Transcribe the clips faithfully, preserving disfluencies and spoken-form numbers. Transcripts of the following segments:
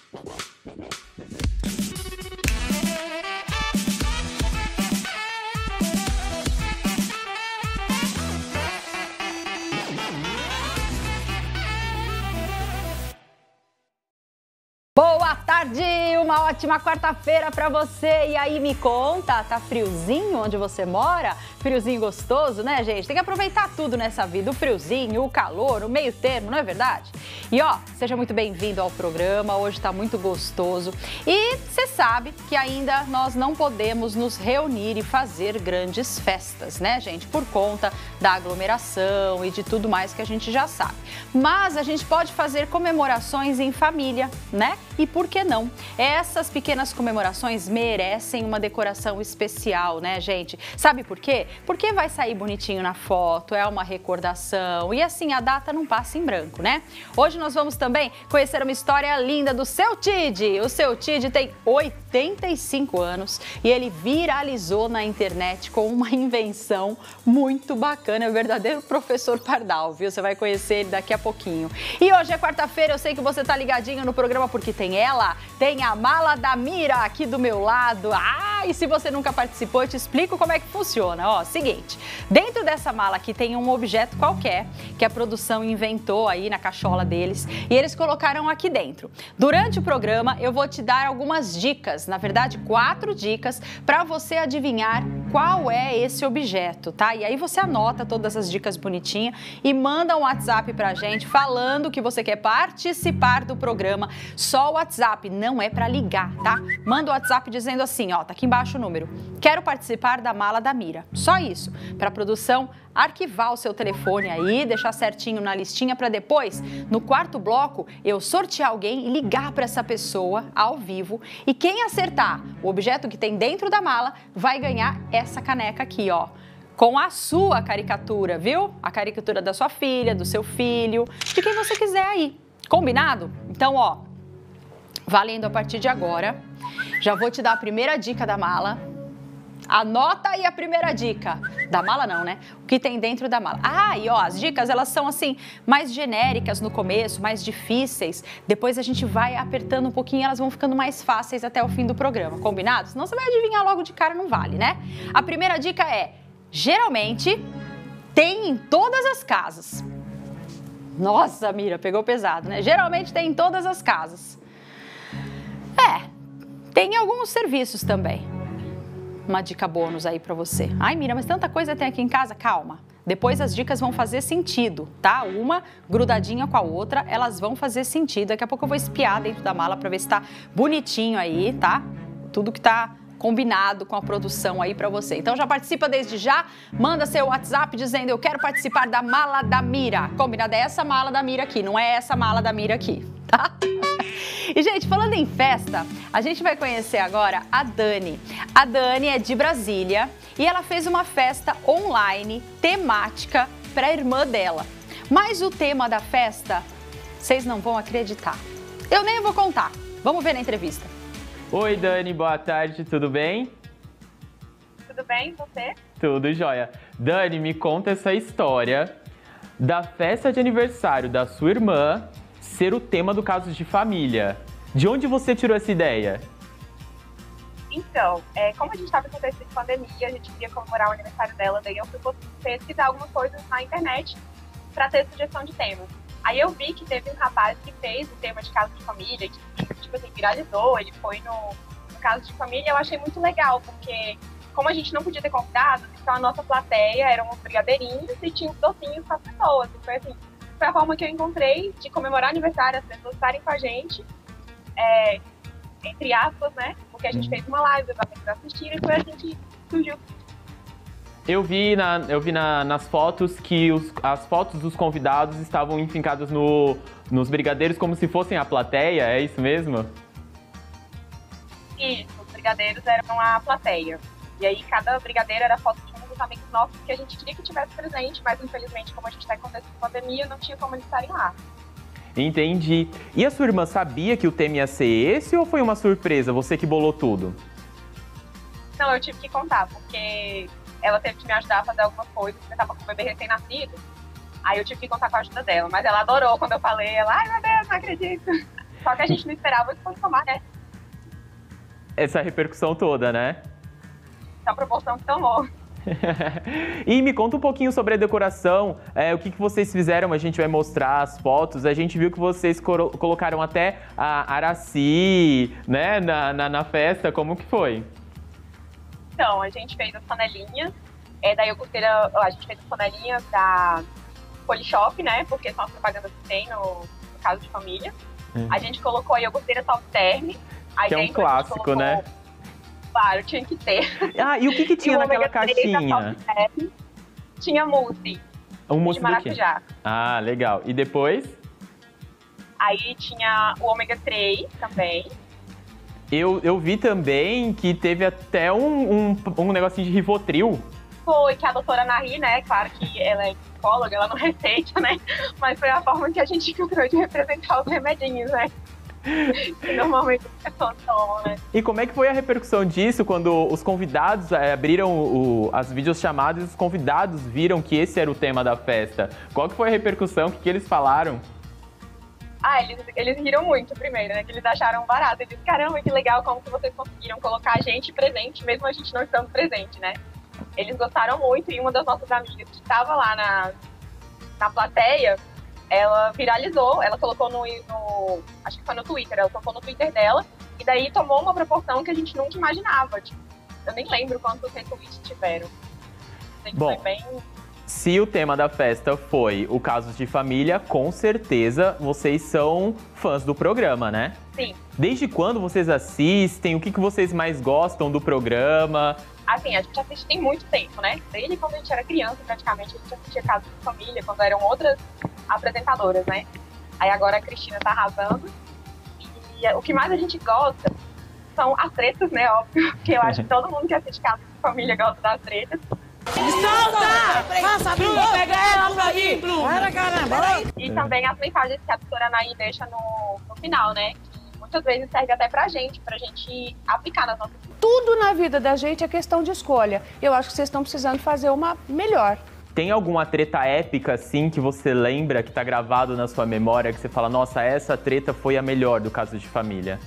Boa tarde, uma ótima quarta-feira pra você. E aí, me conta, tá friozinho onde você mora? Friozinho gostoso, né, gente? Tem que aproveitar tudo nessa vida, o friozinho, o calor, o meio termo, não é verdade? E ó, seja muito bem-vindo ao programa, hoje tá muito gostoso. E você sabe que ainda nós não podemos nos reunir e fazer grandes festas, né, gente? Por conta da aglomeração e de tudo mais que a gente já sabe. Mas a gente pode fazer comemorações em família, né? E por que não? Essas pequenas comemorações merecem uma decoração especial, né, gente? Sabe por quê? Porque vai sair bonitinho na foto, é uma recordação e assim a data não passa em branco, né? Hoje nós vamos também conhecer uma história linda do Seu Tid. O Seu Tid tem oitenta e cinco anos e ele viralizou na internet com uma invenção muito bacana, é o verdadeiro professor Pardal, viu? Você vai conhecer ele daqui a pouquinho. E hoje é quarta-feira, eu sei que você tá ligadinho no programa porque tem ela, tem a mala da Mira aqui do meu lado. Ah, e se você nunca participou, eu te explico como é que funciona. Ó, seguinte, dentro dessa mala aqui tem um objeto qualquer que a produção inventou aí na cachola deles e eles colocaram aqui dentro. Durante o programa eu vou te dar algumas dicas, na verdade quatro dicas para você adivinhar qual é esse objeto, tá? E aí você anota todas as dicas bonitinhas e manda um WhatsApp pra gente falando que você quer participar do programa. Só o WhatsApp, não é para ligar, tá? Manda o WhatsApp dizendo assim, ó, tá aqui embaixo o número. Quero participar da mala da Mira. Só isso, para a produção arquivar o seu telefone aí, deixar certinho na listinha para depois, no quarto bloco, eu sortear alguém e ligar para essa pessoa ao vivo. E quem acertar o objeto que tem dentro da mala vai ganhar essa caneca aqui, ó. Com a sua caricatura, viu? A caricatura da sua filha, do seu filho, de quem você quiser aí. Combinado? Então, ó, valendo a partir de agora. Já vou te dar a primeira dica da mala. Anota aí a primeira dica. Da mala não, né? O que tem dentro da mala. Ah, e ó, as dicas, elas são assim, mais genéricas no começo, mais difíceis. Depois a gente vai apertando um pouquinho e elas vão ficando mais fáceis até o fim do programa. Combinado? Senão você vai adivinhar logo de cara, não vale, né? A primeira dica é, geralmente, tem em todas as casas. Nossa, Mira, pegou pesado, né? Geralmente tem em todas as casas. É, tem alguns serviços também. Uma dica bônus aí pra você. Ai, Mira, mas tanta coisa tem aqui em casa. Calma. Depois as dicas vão fazer sentido, tá? Uma grudadinha com a outra, elas vão fazer sentido. Daqui a pouco eu vou espiar dentro da mala pra ver se tá bonitinho aí, tá? Tudo que tá combinado com a produção aí pra você. Então já participa desde já, manda seu WhatsApp dizendo eu quero participar da mala da Mira. Combinado? É essa mala da Mira aqui, não é essa mala da Mira aqui, tá? E, gente, falando em festa, a gente vai conhecer agora a Dani. A Dani é de Brasília e ela fez uma festa online temática para a irmã dela. Mas o tema da festa, vocês não vão acreditar. Eu nem vou contar. Vamos ver na entrevista. Oi, Dani, boa tarde, tudo bem? Tudo bem, você? Tudo jóia. Dani, me conta essa história da festa de aniversário da sua irmã ser o tema do Casos de Família. De onde você tirou essa ideia? Então, é, como a gente estava em contexto de pandemia, a gente queria comemorar o aniversário dela, daí eu fui pesquisar algumas coisas na internet para ter sugestão de temas. Aí eu vi que teve um rapaz que fez o tema de Casos de Família, que tipo assim, viralizou, ele foi no, no Casos de Família, eu achei muito legal, porque como a gente não podia ter convidados, então a nossa plateia eram os brigadeirinhos e tinha os docinhos para as pessoas. E foi assim, foi a forma que eu encontrei de comemorar aniversário, as pessoas estarem com a gente, é, entre aspas, né? Porque a gente fez uma live para vocês assistirem e foi assim que surgiu. Eu vi, na, eu vi na, nas fotos que os, as fotos dos convidados estavam enfincadas no, nos brigadeiros como se fossem a plateia, é isso mesmo? Isso, os brigadeiros eram a plateia. E aí cada brigadeiro era foto de um dos amigos nossos que a gente queria que tivesse presente, mas infelizmente, como a gente está em contexto de pandemia, não tinha como eles estarem lá. Entendi. E a sua irmã sabia que o tema ia ser esse ou foi uma surpresa, você que bolou tudo? Não, eu tive que contar, porque ela teve que me ajudar a fazer algumas coisas, porque eu tava com o bebê recém-nascido, aí eu tive que contar com a ajuda dela, mas ela adorou quando eu falei, ela, ai meu Deus, não acredito. Só que a gente não esperava que fosse tomar, né? Essa repercussão toda, né? Essa proporção que tomou. E me conta um pouquinho sobre a decoração, é, o que, que vocês fizeram, a gente vai mostrar as fotos, a gente viu que vocês colocaram até a Araci, né, na, na, na festa, como que foi? Então, a gente fez as panelinhas, é, da iogurteira, a gente fez as panelinhas da Polishop, né, porque são as propagandas que tem no, no caso de família. Hum. A gente colocou a iogurteira Top Term. Que é um clássico, colocou, né? Claro, tinha que ter. Ah, e o que que tinha naquela caixinha? Tinha mousse. Um mousse de maracujá. Ah, legal. E depois? Aí tinha o ômega três também. Eu, eu vi também que teve até um, um, um negocinho de Rivotril. Foi, que a doutora Nari, né, claro que ela é psicóloga, ela não receita, né, mas foi a forma que a gente encontrou de representar os remedinhos, né. Que normalmente as pessoas tomam, né? E como é que foi a repercussão disso quando os convidados é, abriram o, as videochamadas e os convidados viram que esse era o tema da festa? Qual que foi a repercussão? O que, que eles falaram? Ah, eles, eles riram muito primeiro, né? Que eles acharam barato. Eles disseram, caramba, que legal como que vocês conseguiram colocar a gente presente, mesmo a gente não estando presente, né? Eles gostaram muito e uma das nossas amigas que estava lá na, na plateia, ela viralizou, ela colocou no, no, acho que foi no Twitter, ela colocou no Twitter dela, e daí tomou uma proporção que a gente nunca imaginava. Tipo, eu nem lembro quantos retweets tiveram. Bom, foi bem... se o tema da festa foi o Casos de Família, com certeza vocês são fãs do programa, né? Sim. Desde quando vocês assistem? O que, que vocês mais gostam do programa? Assim, a gente assiste tem muito tempo, né? Desde quando a gente era criança, praticamente, a gente assistia Casos de Família, quando eram outras apresentadoras, né? Aí agora a Cristina tá arrasando. E o que mais a gente gosta são as tretas, né? Óbvio, porque eu acho que todo mundo que assiste Casos de Família gosta das tretas. Solta! Passa, Blue! Pega ela pra mim, Blue! Para, caramba! E também as mensagens que a doutora Anaí deixa no, no final, né? Que muitas vezes serve até pra gente, pra gente aplicar nas nossas vidas. Tudo na vida da gente é questão de escolha. Eu acho que vocês estão precisando fazer uma melhor. Tem alguma treta épica, assim, que você lembra, que tá gravado na sua memória, que você fala, nossa, essa treta foi a melhor do Caso de Família?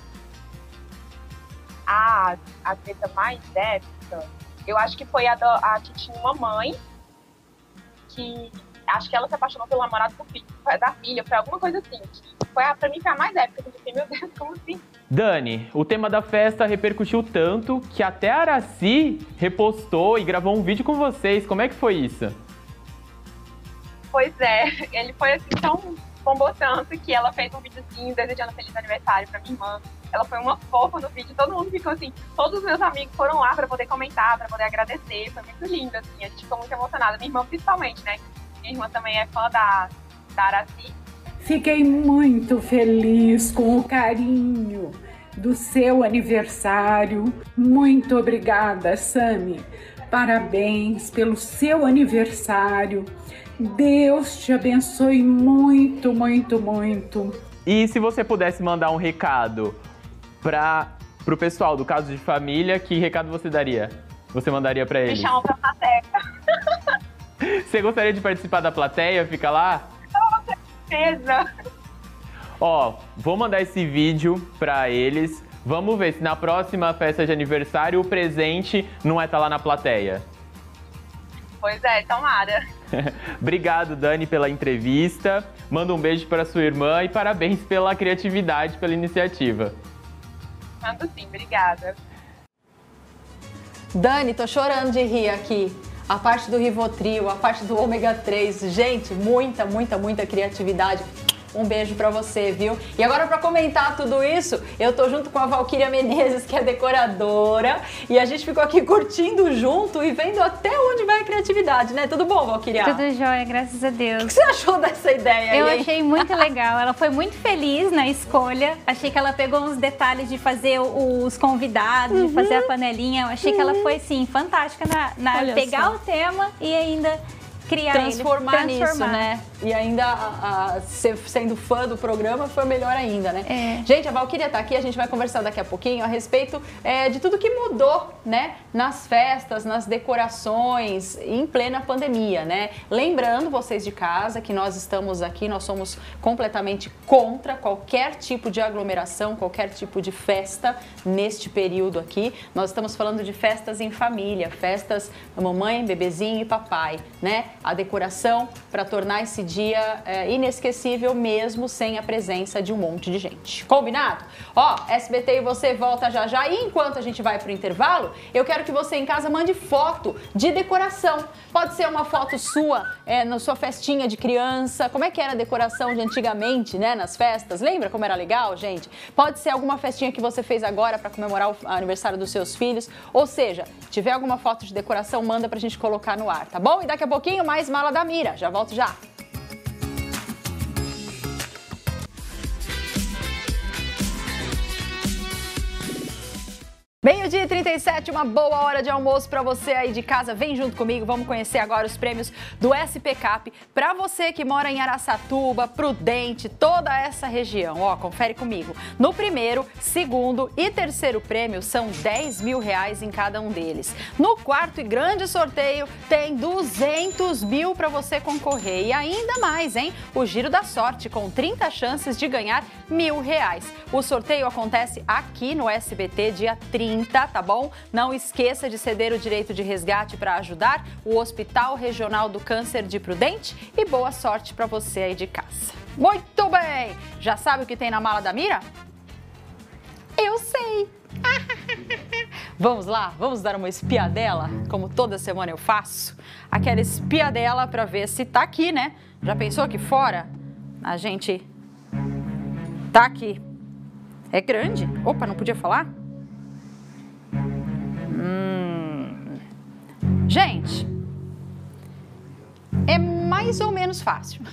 Ah, a treta mais épica, eu acho que foi a, do, a que tinha uma mãe, que acho que ela se apaixonou pelo namorado do filho, da filha, foi alguma coisa assim. Que foi a, pra mim foi a mais épica, eu fiquei, meu Deus, como assim? Dani, o tema da festa repercutiu tanto que até a Araci repostou e gravou um vídeo com vocês. Como é que foi isso? Pois é, ele foi assim tão bombou tanto que ela fez um videozinho desejando feliz aniversário pra minha irmã. Ela foi uma fofa no vídeo, todo mundo ficou assim, todos os meus amigos foram lá pra poder comentar, pra poder agradecer, foi muito lindo, assim, a gente ficou muito emocionada, minha irmã principalmente, né? Minha irmã também é fã da, da Araci. Fiquei muito feliz com o carinho do seu aniversário. Muito obrigada, Sami. Parabéns pelo seu aniversário. Deus te abençoe muito, muito, muito. E se você pudesse mandar um recado para o pessoal do Caso de Família, que recado você daria? Você mandaria para eles? Me chamam pra plateia. Você gostaria de participar da plateia? Fica lá? Com certeza. Ó, vou mandar esse vídeo para eles. Vamos ver se na próxima festa de aniversário o presente não é estar lá na plateia. Pois é, tomara. Obrigado, Dani, pela entrevista. Manda um beijo para sua irmã e parabéns pela criatividade, pela iniciativa. Mando sim, obrigada. Dani, tô chorando de rir aqui. A parte do Rivotril, a parte do ômega três. Gente, muita, muita, muita criatividade. Um beijo pra você, viu? E agora, pra comentar tudo isso, eu tô junto com a Valquíria Menezes, que é decoradora, e a gente ficou aqui curtindo junto e vendo até onde vai a criatividade, né? Tudo bom, Valquíria? Tudo jóia, graças a Deus. O que você achou dessa ideia aí? Eu achei muito legal, ela foi muito feliz na escolha, achei que ela pegou uns detalhes de fazer os convidados, uhum. de fazer a panelinha, eu achei uhum. que ela foi, sim, fantástica na, na pegar só. o tema e ainda criar transformar ele, transformar nisso, né? e ainda a, a, ser, sendo fã do programa foi melhor ainda, né? É. Gente, a Valquíria tá aqui, a gente vai conversar daqui a pouquinho a respeito é, de tudo que mudou, né? Nas festas, nas decorações, em plena pandemia, né? Lembrando vocês de casa que nós estamos aqui, nós somos completamente contra qualquer tipo de aglomeração, qualquer tipo de festa neste período aqui. Nós estamos falando de festas em família, festas mamãe, bebezinho e papai, né? A decoração para tornar esse dia é, inesquecível mesmo sem a presença de um monte de gente. Combinado? Ó, S B T e você volta já já e enquanto a gente vai pro intervalo, eu quero que você em casa mande foto de decoração. Pode ser uma foto sua é, na sua festinha de criança. Como é que era a decoração de antigamente, né, nas festas? Lembra como era legal, gente? Pode ser alguma festinha que você fez agora para comemorar o aniversário dos seus filhos. Ou seja, tiver alguma foto de decoração, manda pra gente colocar no ar, tá bom? E daqui a pouquinho mais Mala da Mira. Já volto já. Meio-dia e trinta e sete, uma boa hora de almoço para você aí de casa. Vem junto comigo, vamos conhecer agora os prêmios do S P Cap. Para você que mora em Araçatuba, Prudente, toda essa região. Ó, confere comigo. No primeiro, segundo e terceiro prêmio são dez mil reais em cada um deles. No quarto e grande sorteio tem duzentos mil para você concorrer. E ainda mais, hein? O Giro da Sorte com trinta chances de ganhar mil reais. O sorteio acontece aqui no S B T dia trinta. Tá bom? Não esqueça de ceder o direito de resgate para ajudar o Hospital Regional do Câncer de Prudente e boa sorte para você aí de casa. Muito bem! Já sabe o que tem na Mala da Mira? Eu sei! Vamos lá? Vamos dar uma espiadela, como toda semana eu faço? Aquela espiadela para ver se tá aqui, né? Já pensou aqui fora? A gente tá aqui. É grande? Opa, não podia falar? Hum. Gente, é mais ou menos fácil.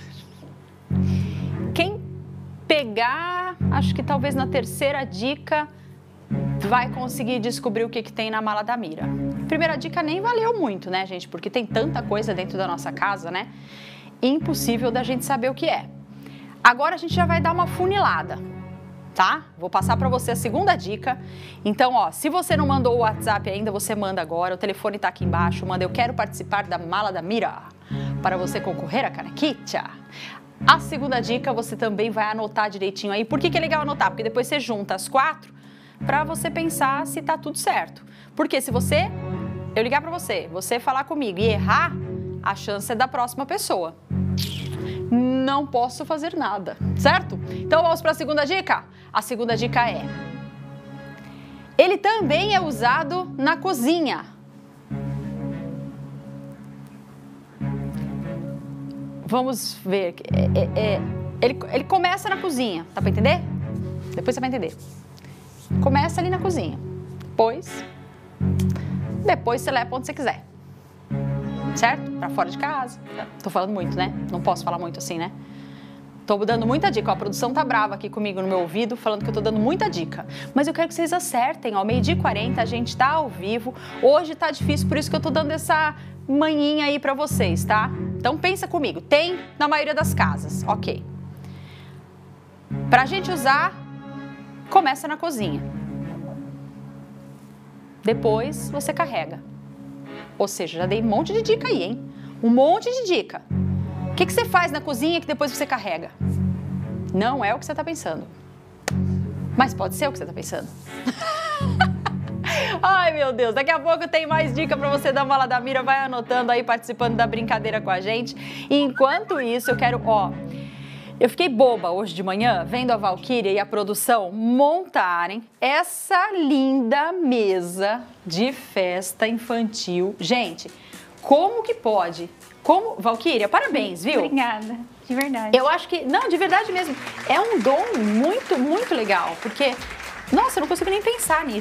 Quem pegar, acho que talvez na terceira dica, vai conseguir descobrir o que, que tem na Mala da Mira. Primeira dica nem valeu muito, né, gente? Porque tem tanta coisa dentro da nossa casa, né? Impossível da gente saber o que é. Agora a gente já vai dar uma funilada. Tá? Vou passar para você a segunda dica. Então, ó, se você não mandou o WhatsApp ainda, você manda agora. O telefone tá aqui embaixo. Manda, eu quero participar da Mala da Mira para você concorrer a canequita. A segunda dica, você também vai anotar direitinho aí. Por que que é legal anotar? Porque depois você junta as quatro para você pensar se tá tudo certo. Porque se você, eu ligar para você, você falar comigo e errar, a chance é da próxima pessoa. Não posso fazer nada, certo? Então vamos para a segunda dica? A segunda dica é: ele também é usado na cozinha. Vamos ver. É, é, é, ele, ele começa na cozinha, tá para entender? Depois você vai entender. Começa ali na cozinha. Depois, depois você leva para onde você quiser. Certo? Pra fora de casa. Tô falando muito, né? Não posso falar muito assim, né? Tô dando muita dica. Ó, a produção tá brava aqui comigo no meu ouvido, falando que eu tô dando muita dica. Mas eu quero que vocês acertem, ó. meio-dia e quarenta, a gente tá ao vivo. Hoje tá difícil, por isso que eu tô dando essa manhinha aí pra vocês, tá? Então pensa comigo. Tem na maioria das casas, ok. Pra gente usar, começa na cozinha. Depois você carrega. Ou seja, já dei um monte de dica aí, hein? Um monte de dica. O que, que você faz na cozinha que depois você carrega? Não é o que você está pensando. Mas pode ser o que você está pensando. Ai, meu Deus. Daqui a pouco tem mais dica para você da Mala da Mira. Vai anotando aí, participando da brincadeira com a gente. E enquanto isso, eu quero... Ó, eu fiquei boba hoje de manhã, vendo a Valquíria e a produção montarem essa linda mesa de festa infantil. Gente, como que pode? Como, Valquíria, parabéns, viu? Obrigada, de verdade. Eu acho que, não, de verdade mesmo, é um dom muito, muito legal, porque, nossa, eu não consigo nem pensar nisso.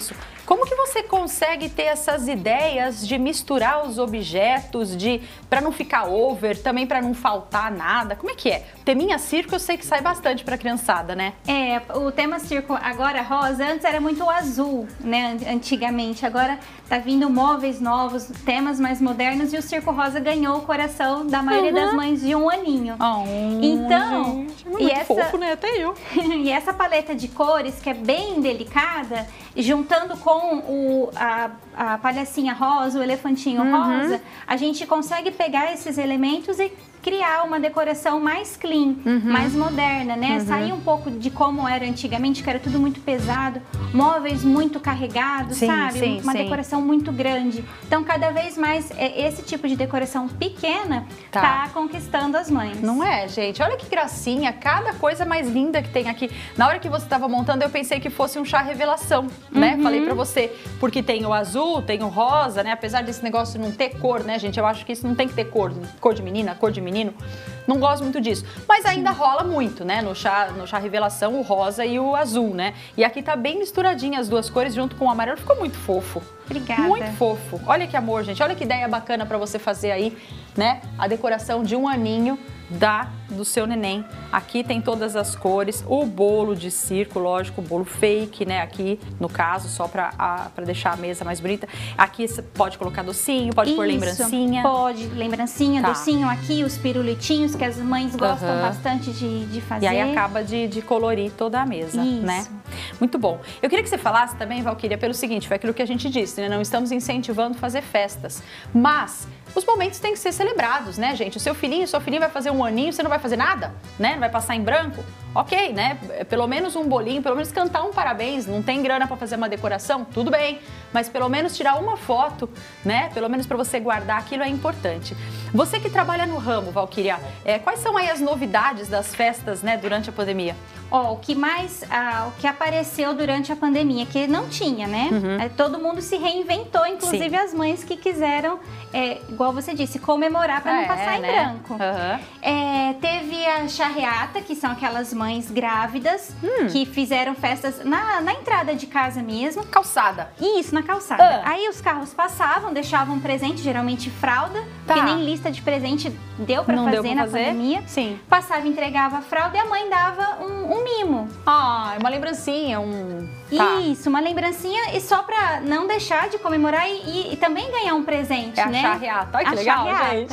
Como que você consegue ter essas ideias de misturar os objetos, de para não ficar over, também para não faltar nada? Como é que é? O teminha circo eu sei que sai bastante para criançada, né? É, o tema circo agora rosa, antes era muito o azul, né, antigamente. Agora tá vindo móveis novos, temas mais modernos e o circo rosa ganhou o coração da maioria uhum. das mães de um aninho. Oh, então, gente, é muito e essa, fofo, né? Até eu. E essa paleta de cores que é bem delicada, juntando com o, a, a palhacinha rosa, o elefantinho uhum. rosa, a gente consegue pegar esses elementos e criar uma decoração mais clean, uhum. mais moderna, né? Uhum. Sair um pouco de como era antigamente, que era tudo muito pesado, móveis muito carregados, sim, sabe? Sim, uma sim. decoração muito grande. Então, cada vez mais, esse tipo de decoração pequena tá. tá conquistando as mães. Não é, gente? Olha que gracinha, cada coisa mais linda que tem aqui. Na hora que você estava montando, eu pensei que fosse um chá revelação, né? Uhum. Falei pra você, porque tem o azul, tem o rosa, né? Apesar desse negócio não ter cor, né, gente? Eu acho que isso não tem que ter cor, cor de menina, cor de menino. Não gosto muito disso. Mas ainda Sim. rola muito, né? No chá, no chá revelação, o rosa e o azul, né? E aqui tá bem misturadinha as duas cores junto com o amarelo. Ficou muito fofo. Obrigada. Muito fofo. Olha que amor, gente. Olha que ideia bacana pra você fazer aí, né? A decoração de um aninho da, do seu neném. Aqui tem todas as cores, o bolo de circo, lógico, o bolo fake, né, aqui no caso, só pra, a, pra deixar a mesa mais bonita. Aqui você pode colocar docinho, pode Isso, pôr lembrancinha. Pode, lembrancinha, tá. docinho aqui, os pirulitinhos que as mães gostam uhum. bastante de, de fazer. E aí acaba de, de colorir toda a mesa, Isso. né? Muito bom. Eu queria que você falasse também, Valquíria, pelo seguinte, foi aquilo que a gente disse, né? Não estamos incentivando a fazer festas, mas os momentos têm que ser celebrados, né, gente? O seu filhinho, sua filhinha vai fazer um aninho, você não vai fazer nada, né? Não vai passar em branco? Ok, né? Pelo menos um bolinho, pelo menos cantar um parabéns, não tem grana para fazer uma decoração? Tudo bem, mas pelo menos tirar uma foto, né? Pelo menos para você guardar aquilo é importante. Você que trabalha no ramo, Valquíria, é, quais são aí as novidades das festas, né, durante a pandemia? Ó, o que mais, ah, o que apareceu durante a pandemia, que não tinha, né? Uhum. É, todo mundo se reinventou, inclusive Sim. as mães que quiseram, é, igual você disse, comemorar para não é, passar né? em branco. Uhum. É, teve a charreata, que são aquelas mães grávidas, hum. que fizeram festas na, na entrada de casa mesmo. Calçada. Isso, na calçada. Ah. Aí os carros passavam, deixavam um presente, geralmente fralda, tá. porque nem lista de presente deu para fazer deu pra na fazer. pandemia. Sim. Passava, entregava a fralda e a mãe dava um, um mimo. Ah, uma lembrancinha, um... Tá. Isso, uma lembrancinha e só pra não deixar de comemorar e, e, e também ganhar um presente, é né? A charreata. Olha que a legal, charreata. gente.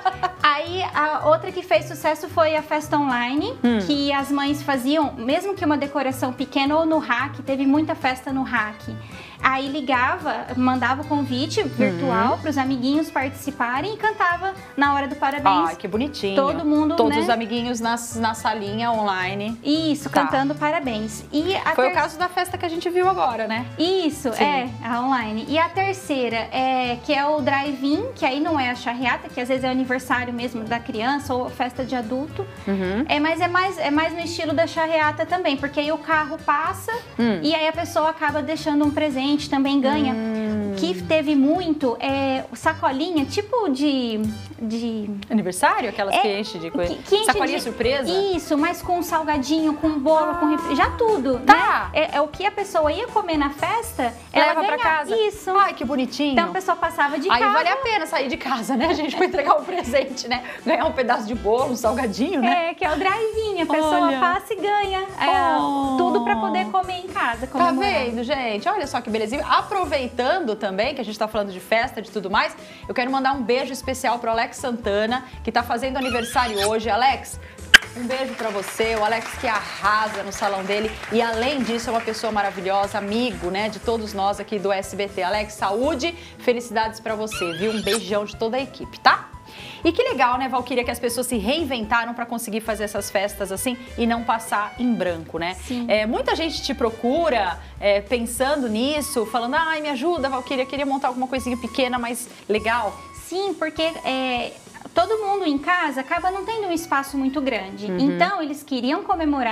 Aí, a outra que fez sucesso foi a festa online, hum. que as mães faziam, mesmo que uma decoração pequena ou no hack, teve muita festa no hack. Aí ligava, mandava o convite virtual uhum. para os amiguinhos participarem e cantava na hora do parabéns. Ai, que bonitinho. Todo mundo, Todos né? os amiguinhos nas, na salinha online. Isso, tá. cantando parabéns. E a Foi ter... o caso da festa que a gente viu agora, né? Isso, Sim. é, a online. E a terceira, é, que é o drive-in, que aí não é a charreata, que às vezes é o aniversário mesmo da criança ou festa de adulto. Uhum. É, mas é mais, é mais no estilo da charreata também, porque aí o carro passa hum. e aí a pessoa acaba deixando um presente, também ganha. Hum. Que teve muito é sacolinha, tipo de... de... aniversário? Aquelas é, que enche de coisa. Que, que enche sacolinha de... surpresa? Isso, mas com salgadinho, com bolo, ah. com refri... já tudo. Tá. Né? É, é o que a pessoa ia comer na festa, leva ela pra casa. Isso. Ai, que bonitinho. Então a pessoa passava de Aí carro. vale a pena sair de casa, né, gente, pra entregar um presente, né? Ganhar um pedaço de bolo, um salgadinho, né? É, que é o drive-in. A pessoa Olha. passa e ganha é, oh. tudo pra poder comer em casa. Tá vendo, gente? Olha só que belezinha. Aproveitando também que a gente tá falando de festa, de tudo mais, eu quero mandar um beijo especial pro Alex Santana, que tá fazendo aniversário hoje. Alex, um beijo pra você, o Alex que arrasa no salão dele e além disso é uma pessoa maravilhosa, amigo, né, de todos nós aqui do S B T. Alex, saúde, felicidades pra você, viu? Um beijão de toda a equipe, tá? E que legal, né, Valquíria, que as pessoas se reinventaram para conseguir fazer essas festas assim e não passar em branco, né? Sim. É, muita gente te procura é, pensando nisso, falando, ai, me ajuda, Valquíria, queria montar alguma coisinha pequena, mas legal. Sim, porque é, todo mundo em casa acaba não tendo um espaço muito grande. Uhum. Então, eles queriam comemorar,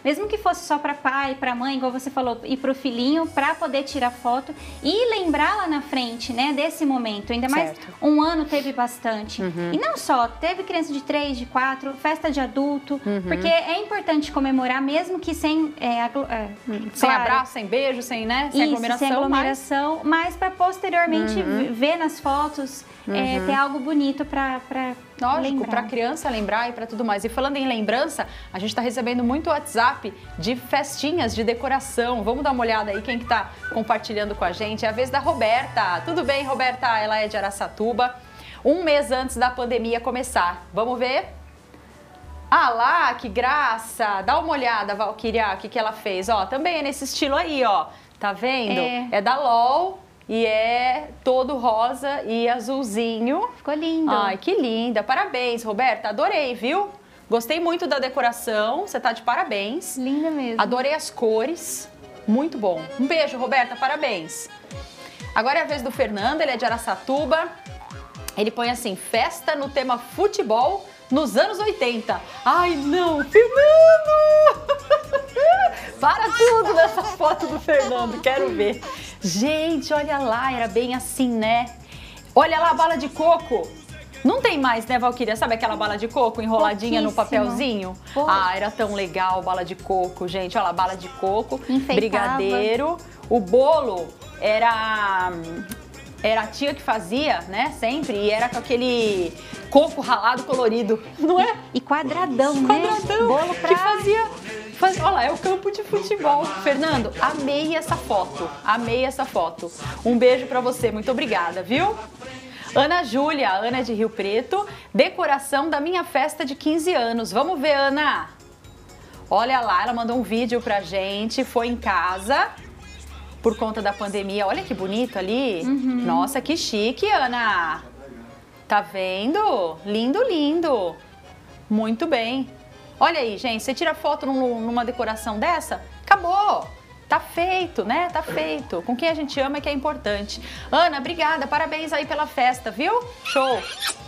mesmo que fosse só para pai, para mãe, igual você falou, e para o filhinho, para poder tirar foto e lembrar lá na frente, né, desse momento. Ainda mais Certo. um ano teve bastante. Uhum. E não só, teve criança de três, de quatro, festa de adulto, Uhum. porque é importante comemorar, mesmo que sem, é, aglo- é, Sem claro, abraço, sem beijo, sem, né? Sem isso, aglomeração, sem aglomeração, mas para posteriormente Uhum. ver nas fotos, é, ter algo bonito para Lógico, lembrar. para criança lembrar e para tudo mais. E falando em lembrança, a gente está recebendo muito WhatsApp de festinhas de decoração. Vamos dar uma olhada aí quem que tá compartilhando com a gente. É a vez da Roberta. Tudo bem, Roberta? Ela é de Araçatuba. Um mês antes da pandemia começar. Vamos ver? Ah lá, que graça! Dá uma olhada, Valquíria, o que, que ela fez. Ó, também é nesse estilo aí, ó. Tá vendo? É. É da LOL. E é todo rosa e azulzinho. Ficou lindo. Ai, que linda. Parabéns, Roberta. Adorei, viu? Gostei muito da decoração. Você tá de parabéns. Linda mesmo. Adorei as cores. Muito bom. Um beijo, Roberta. Parabéns. Agora é a vez do Fernando. Ele é de Araçatuba. Ele põe assim, festa no tema futebol nos anos oitenta. Ai, não, Fernando! Para tudo nessa foto do Fernando, quero ver. Gente, olha lá, era bem assim, né? Olha lá a bala de coco. Não tem mais, né, Valquíria? Sabe aquela bala de coco enroladinha no Pouquíssimo. papelzinho? Pô. Ah, era tão legal bala de coco, gente. Olha lá, bala de coco, Enfeitava. brigadeiro. O bolo era... Era a tia que fazia, né, sempre. E era com aquele coco ralado colorido, não é? E quadradão, né? Quadradão, Bolo pra... que fazia, fazia... Olha lá, é o campo de futebol. Fernando, amei essa foto, amei essa foto. Um beijo pra você, muito obrigada, viu? Ana Júlia, Ana de Rio Preto, decoração da minha festa de quinze anos. Vamos ver, Ana. Olha lá, ela mandou um vídeo pra gente, foi em casa... Por conta da pandemia, olha que bonito ali. Uhum. Nossa, que chique, Ana. Tá vendo? Lindo, lindo. Muito bem. Olha aí, gente, você tira foto num- numa decoração dessa, acabou. Tá feito, né? Tá feito. Com quem a gente ama é que é importante. Ana, obrigada. Parabéns aí pela festa, viu? Show.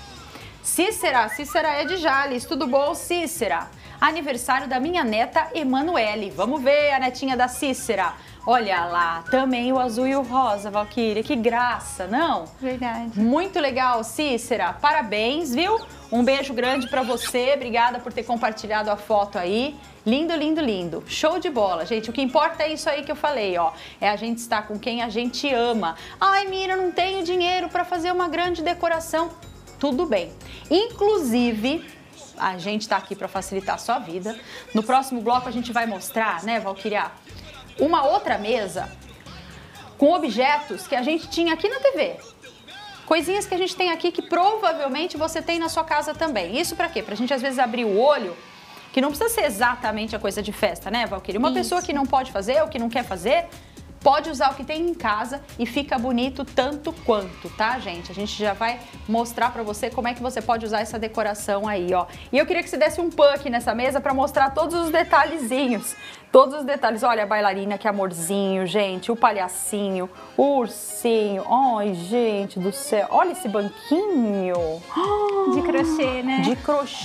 Cícera, Cícera é de Jales. Tudo bom, Cícera? Aniversário da minha neta Emanuele. Vamos ver a netinha da Cícera. Olha lá, também o azul e o rosa, Valquíria. Que graça, não? Verdade. Muito legal, Cícera. Parabéns, viu? Um beijo grande pra você. Obrigada por ter compartilhado a foto aí. Lindo, lindo, lindo. Show de bola, gente. O que importa é isso aí que eu falei, ó. É a gente estar com quem a gente ama. Ai, Mira, não tenho dinheiro pra fazer uma grande decoração. Tudo bem. Inclusive, a gente tá aqui pra facilitar a sua vida. No próximo bloco a gente vai mostrar, né, Valquíria, uma outra mesa com objetos que a gente tinha aqui na T V. Coisinhas que a gente tem aqui que provavelmente você tem na sua casa também. Isso pra quê? Pra gente às vezes abrir o olho, que não precisa ser exatamente a coisa de festa, né, Valquíria? Uma Isso. pessoa que não pode fazer ou que não quer fazer, pode usar o que tem em casa e fica bonito tanto quanto, tá, gente? A gente já vai mostrar pra você como é que você pode usar essa decoração aí, ó. E eu queria que você desse um pan aqui nessa mesa pra mostrar todos os detalhezinhos. Todos os detalhes. Olha a bailarina, que amorzinho, gente. O palhacinho, o ursinho. Ai, gente do céu. Olha esse banquinho. De crochê, né? De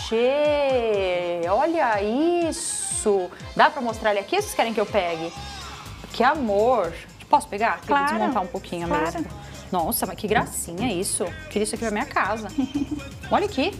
crochê. Olha isso. Dá pra mostrar ele aqui? Vocês querem que eu pegue? Que amor. Posso pegar? Queria Claro, desmontar um pouquinho a claro. mesa. Nossa, mas que gracinha isso. Queria isso aqui pra minha casa. Olha aqui.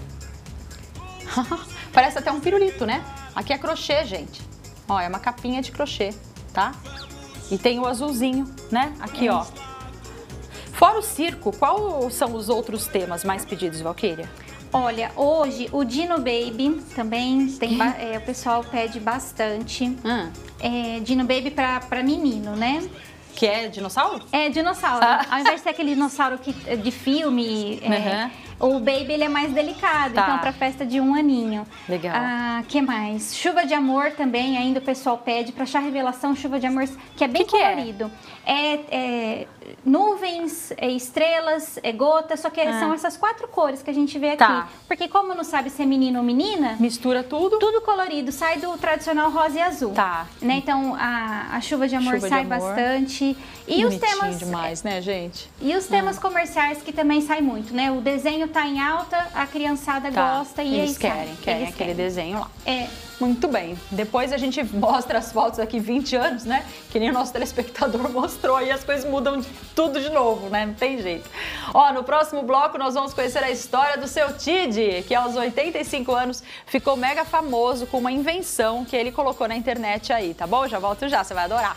Parece até um pirulito, né? Aqui é crochê, gente. Ó, é uma capinha de crochê, tá? E tem o azulzinho, né? Aqui, ó. Fora o circo, quais são os outros temas mais pedidos, Valquíria? Olha, hoje o Dino Baby também tem, ba- é, o pessoal pede bastante. Hum, É, Dino Baby pra, pra menino, né? que é dinossauro? É dinossauro. Ah. Ao invés de ser aquele dinossauro que, de filme, é, Uhum. o Baby ele é mais delicado, Tá. então pra festa de um aninho. Legal. Ah, que mais? Chuva de amor também, ainda o pessoal pede pra achar revelação, chuva de amor, que é bem Que que é? colorido. É, é nuvens, é estrelas, é gotas, só que Ah. são essas quatro cores que a gente vê aqui. Tá. Porque como não sabe se é menino ou menina, Mistura tudo? tudo colorido, sai do tradicional rosa e azul. Tá. Né? Então a, a chuva de amor Chuva de sai amor. bastante. E os Bonitinho temas demais, né, gente? e os temas comerciais que também saem muito, né? O desenho desenho tá em alta, a criançada Tá. gosta e eles aí querem, sai. querem Eles aquele desenho lá. É. Muito bem. Depois a gente mostra as fotos daqui vinte anos, né? Que nem o nosso telespectador mostrou e as coisas mudam de, tudo de novo, né? Não tem jeito. Ó, no próximo bloco nós vamos conhecer a história do seu Tid, que aos oitenta e cinco anos ficou mega famoso com uma invenção que ele colocou na internet aí, tá bom? Já volto já, você vai adorar.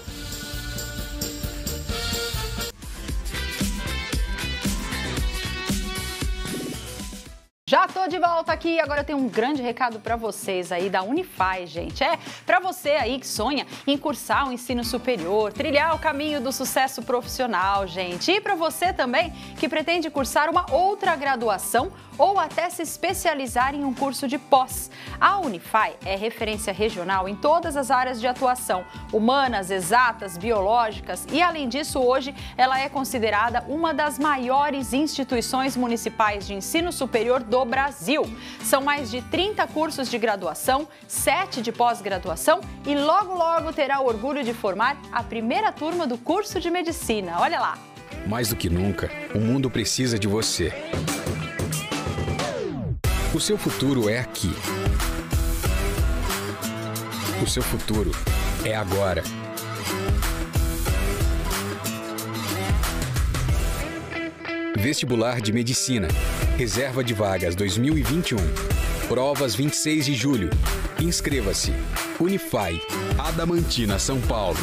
Já tô de volta aqui, agora eu tenho um grande recado para vocês aí da Unify, gente. É, para você aí que sonha em cursar o ensino superior, trilhar o caminho do sucesso profissional, gente. E para você também que pretende cursar uma outra graduação ou até se especializar em um curso de pós. A Unify é referência regional em todas as áreas de atuação, humanas, exatas, biológicas e, além disso, hoje ela é considerada uma das maiores instituições municipais de ensino superior do Brasil. São mais de trinta cursos de graduação, sete de pós-graduação e logo, logo terá o orgulho de formar a primeira turma do curso de medicina. Olha lá! Mais do que nunca, o mundo precisa de você. O seu futuro é aqui. O seu futuro é agora. Vestibular de Medicina. Reserva de vagas dois mil e vinte e um. Provas vinte e seis de julho. Inscreva-se. Unify. Adamantina, São Paulo.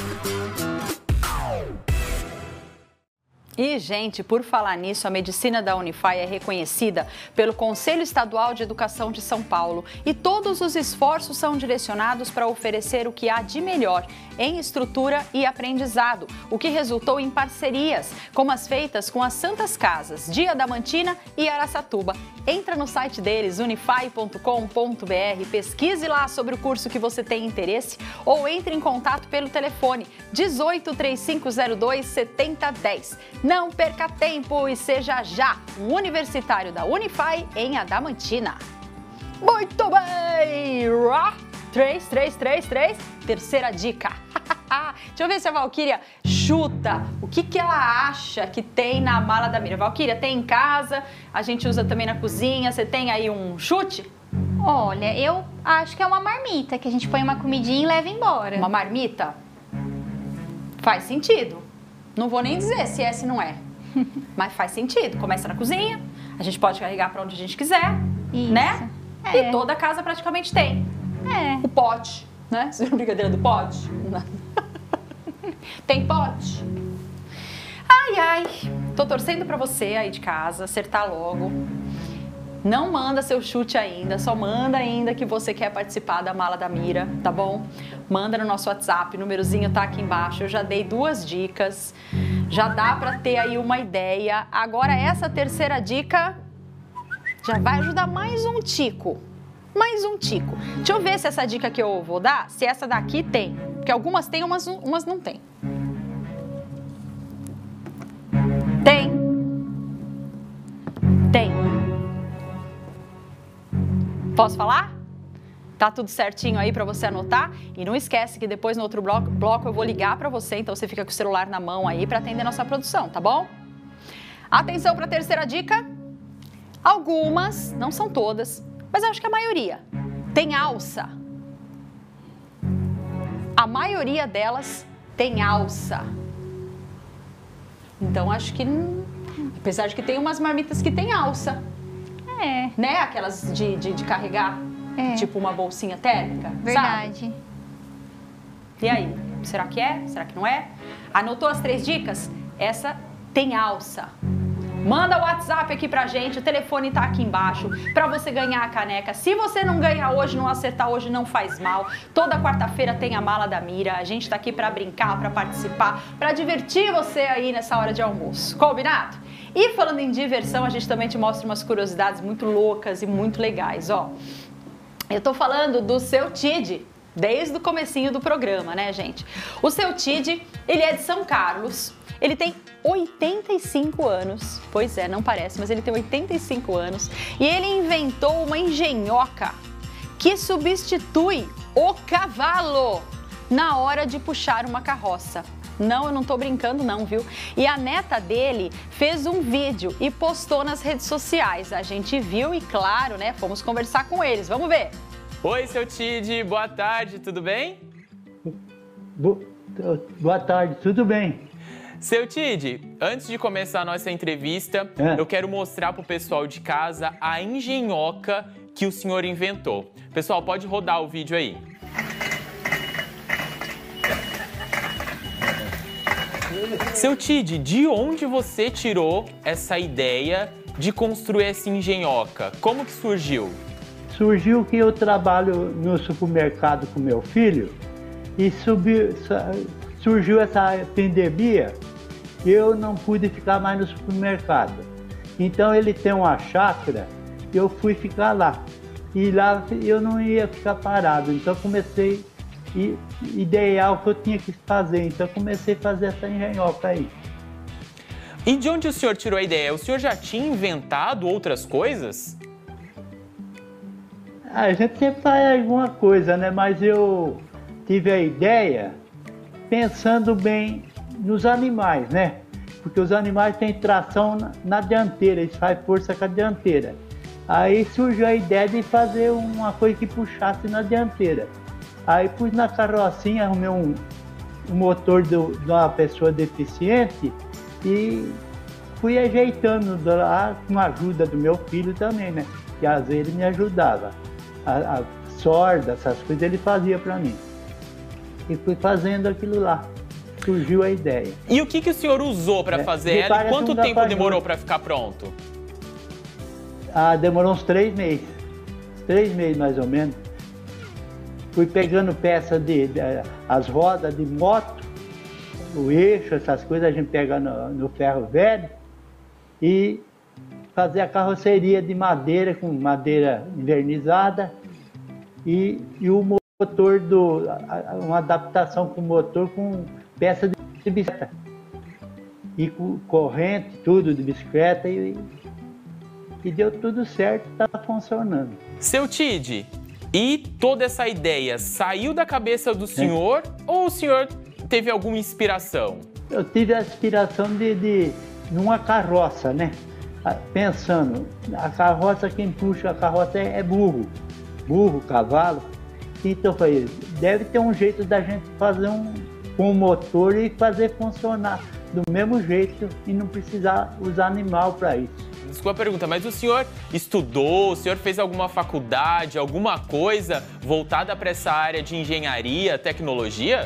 E, gente, por falar nisso, a medicina da Unify é reconhecida pelo Conselho Estadual de Educação de São Paulo e todos os esforços são direcionados para oferecer o que há de melhor em estrutura e aprendizado, o que resultou em parcerias, como as feitas com as Santas Casas de Adamantina e Araçatuba. Entra no site deles, unify ponto com ponto br, pesquise lá sobre o curso que você tem interesse ou entre em contato pelo telefone dezoito, trinta e cinco zero dois, setenta dez. Não perca tempo e seja já um universitário da Unify em Adamantina. Muito bem! três, três, três, três. Terceira dica. Deixa eu ver se a Valquíria chuta o que, que ela acha que tem na mala da Mira. Valquíria, tem em casa, a gente usa também na cozinha. Você tem aí um chute? Olha, eu acho que é uma marmita, que a gente põe uma comidinha e leva embora. Uma marmita? Faz sentido. Não vou nem dizer se é, se não é. Mas faz sentido. Começa na cozinha, a gente pode carregar para onde a gente quiser, Isso. né? É. E toda casa praticamente tem. É. O pote, né? Você viu a brincadeira do pote? Tem pote? Ai, ai. Tô torcendo pra você aí de casa acertar logo. Não manda seu chute ainda, só manda ainda que você quer participar da Mala da Mira, tá bom? Manda no nosso WhatsApp, o númerozinho tá aqui embaixo. Eu já dei duas dicas, já dá pra ter aí uma ideia. Agora essa terceira dica já vai ajudar mais um tico. Mais um tico. Deixa eu ver se essa dica que eu vou dar, se essa daqui tem. Porque algumas tem, umas, umas não tem. Tem. Tem. Posso falar? Tá tudo certinho aí pra você anotar? E não esquece que depois no outro bloco, bloco eu vou ligar pra você, então você fica com o celular na mão aí pra atender nossa produção, tá bom? Atenção pra terceira dica. Algumas, não são todas, mas eu acho que a maioria tem alça. A maioria delas tem alça. Então acho que, apesar de que tem umas marmitas que tem alça, É. né? Aquelas de, de, de carregar, É. tipo uma bolsinha térmica, Verdade. sabe? E aí, será que é? Será que não é? Anotou as três dicas? Essa tem alça. Manda o WhatsApp aqui pra gente, o telefone tá aqui embaixo pra você ganhar a caneca. Se você não ganhar hoje, não acertar hoje, não faz mal. Toda quarta-feira tem a Mala da Mira. A gente tá aqui pra brincar, pra participar, pra divertir você aí nessa hora de almoço. Combinado? E falando em diversão, a gente também te mostra umas curiosidades muito loucas e muito legais, ó. Eu tô falando do seu Tid, desde o comecinho do programa, né, gente? O seu Tid, ele é de São Carlos. Ele tem oitenta e cinco anos, pois é, não parece, mas ele tem oitenta e cinco anos e ele inventou uma engenhoca que substitui o cavalo na hora de puxar uma carroça. Não, eu não tô brincando não, viu? E a neta dele fez um vídeo e postou nas redes sociais. A gente viu e, claro, né, fomos conversar com eles. Vamos ver. Oi, seu Tid, boa tarde, tudo bem? Boa tarde, tudo bem. Seu Tid, antes de começar a nossa entrevista, é. eu quero mostrar pro pessoal de casa a engenhoca que o senhor inventou. Pessoal, pode rodar o vídeo aí. Seu Tid, de onde você tirou essa ideia de construir essa engenhoca? Como que surgiu? Surgiu que eu trabalho no supermercado com meu filho e subiu, surgiu essa pandemia e eu não pude ficar mais no supermercado. Então ele tem uma chácara, eu fui ficar lá. E lá eu não ia ficar parado, então comecei a idear o que eu tinha que fazer. Então comecei a fazer essa engenhoca aí. E de onde o senhor tirou a ideia? O senhor já tinha inventado outras coisas? A gente sempre faz alguma coisa, né? Mas eu tive a ideia pensando bem nos animais, né? Porque os animais têm tração na, na dianteira, eles fazem força com a dianteira. Aí surgiu a ideia de fazer uma coisa que puxasse na dianteira. Aí pus na carrocinha, arrumei um, um motor do, de uma pessoa deficiente e fui ajeitando lá com a ajuda do meu filho também, né? Que às vezes ele me ajudava. A, a sorda, essas coisas ele fazia para mim. E fui fazendo aquilo lá. Surgiu a ideia. E o que, que o senhor usou para é, fazer ela e quanto tempo demorou para ficar pronto? Ah, demorou uns três meses. Três meses mais ou menos. Fui pegando peça de, de as rodas de moto, o eixo, essas coisas a gente pega no, no ferro velho e fazer a carroceria de madeira, com madeira invernizada e, e o motor, do, uma adaptação com o motor com peça de bicicleta. E com corrente, tudo de bicicleta e, e deu tudo certo, tá funcionando. Seu Tid, e toda essa ideia saiu da cabeça do senhor é. ou o senhor teve alguma inspiração? Eu tive a inspiração de, de numa carroça, né? Pensando, a carroça, quem puxa a carroça é, é burro, burro, cavalo. Então eu falei, deve ter um jeito da gente fazer um, um motor e fazer funcionar do mesmo jeito e não precisar usar animal para isso. Desculpa a pergunta, mas o senhor estudou, o senhor fez alguma faculdade, alguma coisa voltada para essa área de engenharia, tecnologia?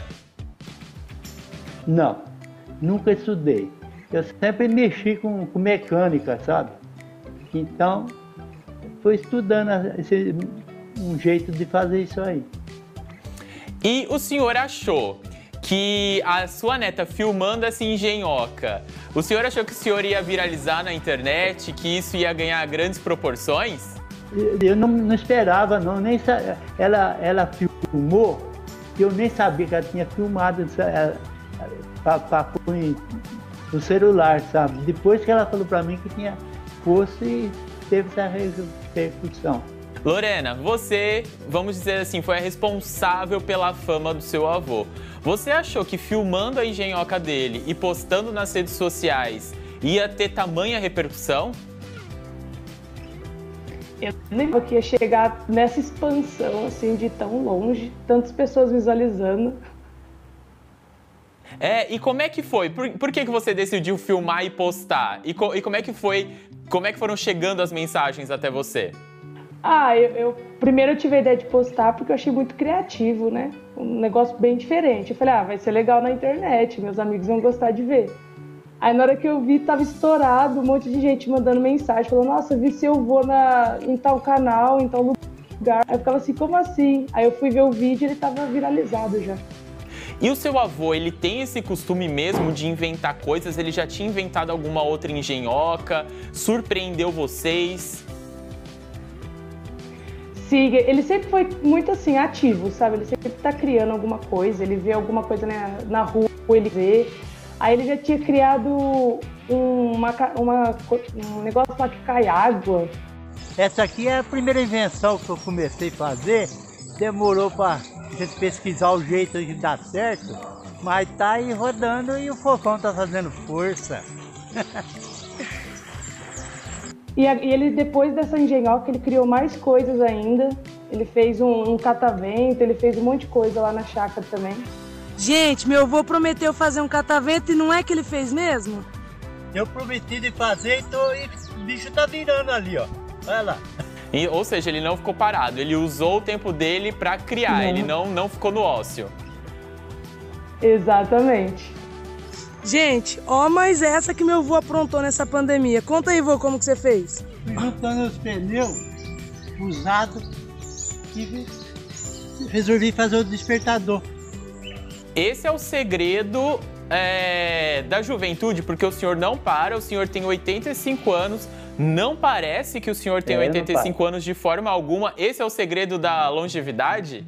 Não, nunca estudei. Eu sempre mexi com, com mecânica, sabe? Então, fui estudando esse, um jeito de fazer isso aí. E o senhor achou que a sua neta filmando essa engenhoca, o senhor achou que o senhor ia viralizar na internet, que isso ia ganhar grandes proporções? Eu não, não esperava, não. Nem ela, ela filmou, eu nem sabia que ela tinha filmado para pôr no celular, sabe? Depois que ela falou para mim que tinha posto e teve essa repercussão. Lorena, você, vamos dizer assim, foi a responsável pela fama do seu avô. Você achou que filmando a engenhoca dele e postando nas redes sociais ia ter tamanha repercussão? Eu lembro que ia chegar nessa expansão, assim, de tão longe, tantas pessoas visualizando. É, e como é que foi? Por, por que, que você decidiu filmar e postar? E, co, e como é que foi, como é que foram chegando as mensagens até você? Ah, eu, eu primeiro eu tive a ideia de postar porque eu achei muito criativo, né? Um negócio bem diferente. Eu falei, ah, vai ser legal na internet, meus amigos vão gostar de ver. Aí na hora que eu vi, tava estourado, um monte de gente mandando mensagem, falando, nossa, vi seu avô na, em tal canal, em tal lugar. Aí eu ficava assim, como assim? Aí eu fui ver o vídeo e ele tava viralizado já. E o seu avô, ele tem esse costume mesmo de inventar coisas? Ele já tinha inventado alguma outra engenhoca? Surpreendeu vocês? Sim, ele sempre foi muito assim, ativo, sabe? Ele sempre tá criando alguma coisa, ele vê alguma coisa na, na rua, ele vê. Aí ele já tinha criado uma, uma, um negócio lá que cai água. Essa aqui é a primeira invenção que eu comecei a fazer. Demorou para a gente pesquisar o jeito de dar certo. Mas tá aí rodando e o fogão tá fazendo força. E, a, e ele, depois dessa engenhoca, ele criou mais coisas ainda. Ele fez um, um catavento, ele fez um monte de coisa lá na chácara também. Gente, meu avô prometeu fazer um catavento e não é que ele fez mesmo? Eu prometi de fazer, então e o bicho tá virando ali, ó. Olha lá. E, ou seja, ele não ficou parado, ele usou o tempo dele para criar, não. ele não, não ficou no ócio. Exatamente. Gente, ó, mas essa que meu avô aprontou nessa pandemia. Conta aí, vô, como que você fez? Juntando os pneus usados e resolvi fazer o despertador. Esse é o segredo é, da juventude, porque o senhor não para, o senhor tem oitenta e cinco anos, não parece que o senhor tem é, oitenta e cinco anos de forma alguma. Esse é o segredo da longevidade?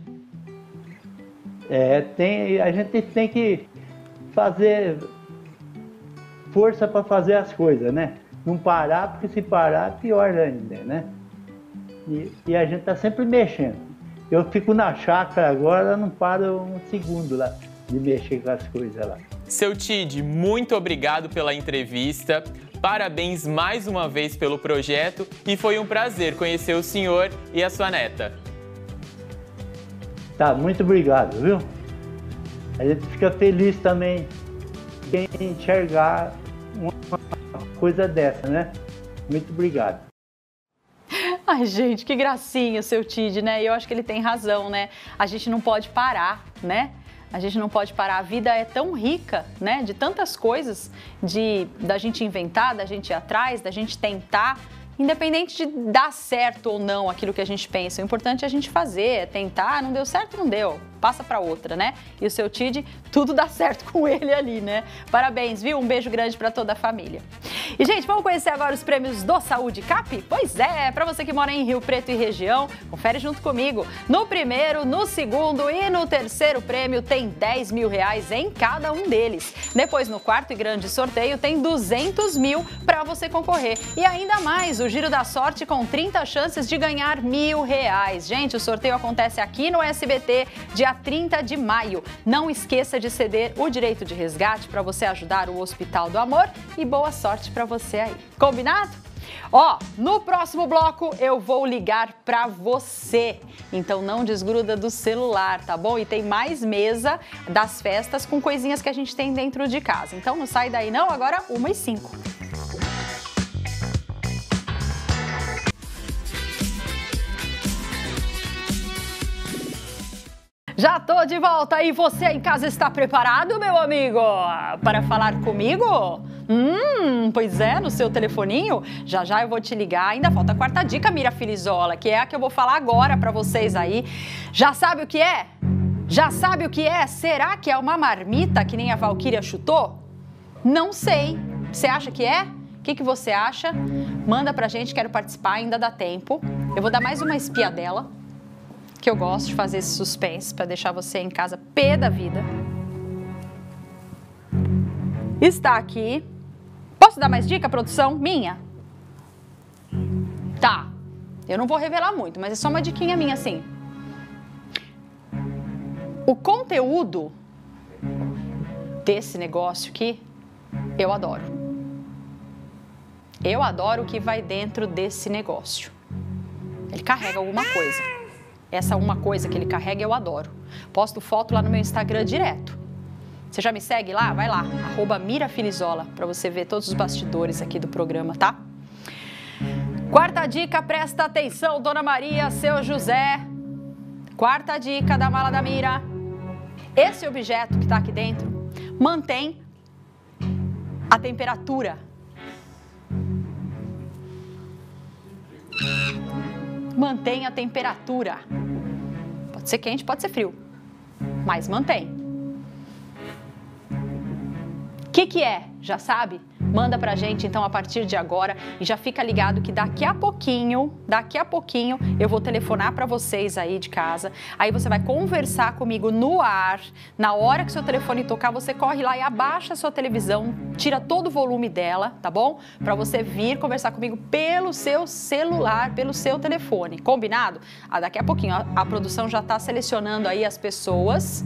É, tem, a gente tem que fazer força para fazer as coisas, né? Não parar, porque se parar, pior ainda, né? E, e a gente tá sempre mexendo. Eu fico na chácara agora, não paro um segundo lá de mexer com as coisas lá. Seu Tid, muito obrigado pela entrevista. Parabéns mais uma vez pelo projeto e foi um prazer conhecer o senhor e a sua neta. Tá, muito obrigado, viu? A gente fica feliz também em enxergar uma coisa dessa, né? Muito obrigado. Ai, gente, que gracinha o seu Tid, né? E eu acho que ele tem razão, né? A gente não pode parar, né? A gente não pode parar. A vida é tão rica, né? De tantas coisas, de da gente inventar, da gente ir atrás, da gente tentar. Independente de dar certo ou não aquilo que a gente pensa, o importante é a gente fazer, é tentar, não deu certo, não deu, passa pra outra, né? E o seu Tid, tudo dá certo com ele ali, né? Parabéns, viu? Um beijo grande pra toda a família. E, gente, vamos conhecer agora os prêmios do Saúde Cap? Pois é, pra você que mora em Rio Preto e região, confere junto comigo. No primeiro, no segundo e no terceiro prêmio tem dez mil reais em cada um deles. Depois, no quarto e grande sorteio, tem duzentos mil pra você concorrer. E ainda mais, o Giro da Sorte com trinta chances de ganhar mil reais. Gente, o sorteio acontece aqui no S B T, dia trinta de maio. Não esqueça de ceder o direito de resgate para você ajudar o Hospital do Amor e boa sorte para você aí. Combinado? Ó, no próximo bloco eu vou ligar para você. Então não desgruda do celular, tá bom? E tem mais mesa das festas com coisinhas que a gente tem dentro de casa. Então não sai daí não, agora uma e cinco. Já tô de volta e você em casa está preparado, meu amigo, para falar comigo? Hum, pois é, no seu telefoninho, já já eu vou te ligar. Ainda falta a quarta dica, Mira Filizola, que é a que eu vou falar agora para vocês aí. Já sabe o que é? Já sabe o que é? Será que é uma marmita que nem a Valquíria chutou? Não sei. Você acha que é? O que, que você acha? Manda pra gente, quero participar, ainda dá tempo. Eu vou dar mais uma espiadela, que eu gosto de fazer esse suspense para deixar você em casa pé da vida. Está aqui. Posso dar mais dica, produção? Minha? Tá. Eu não vou revelar muito, mas é só uma diquinha minha, assim. O conteúdo desse negócio aqui, eu adoro. Eu adoro o que vai dentro desse negócio. Ele carrega alguma coisa. Essa uma coisa que ele carrega eu adoro. Posto foto lá no meu Instagram direto. Você já me segue lá? Vai lá, arroba Mira Filizola, pra você ver todos os bastidores aqui do programa, tá? Quarta dica, presta atenção, Dona Maria, seu José. Quarta dica da mala da Mira. Esse objeto que tá aqui dentro mantém a temperatura. Mantém a temperatura. Pode ser quente, pode ser frio, mas mantém. O que que é? Já sabe? Manda pra gente então a partir de agora e já fica ligado que daqui a pouquinho, daqui a pouquinho eu vou telefonar pra vocês aí de casa. Aí você vai conversar comigo no ar. Na hora que seu telefone tocar, você corre lá e abaixa a sua televisão, tira todo o volume dela, tá bom? Pra você vir conversar comigo pelo seu celular, pelo seu telefone. Combinado? Ah, daqui a pouquinho a, a produção já tá selecionando aí as pessoas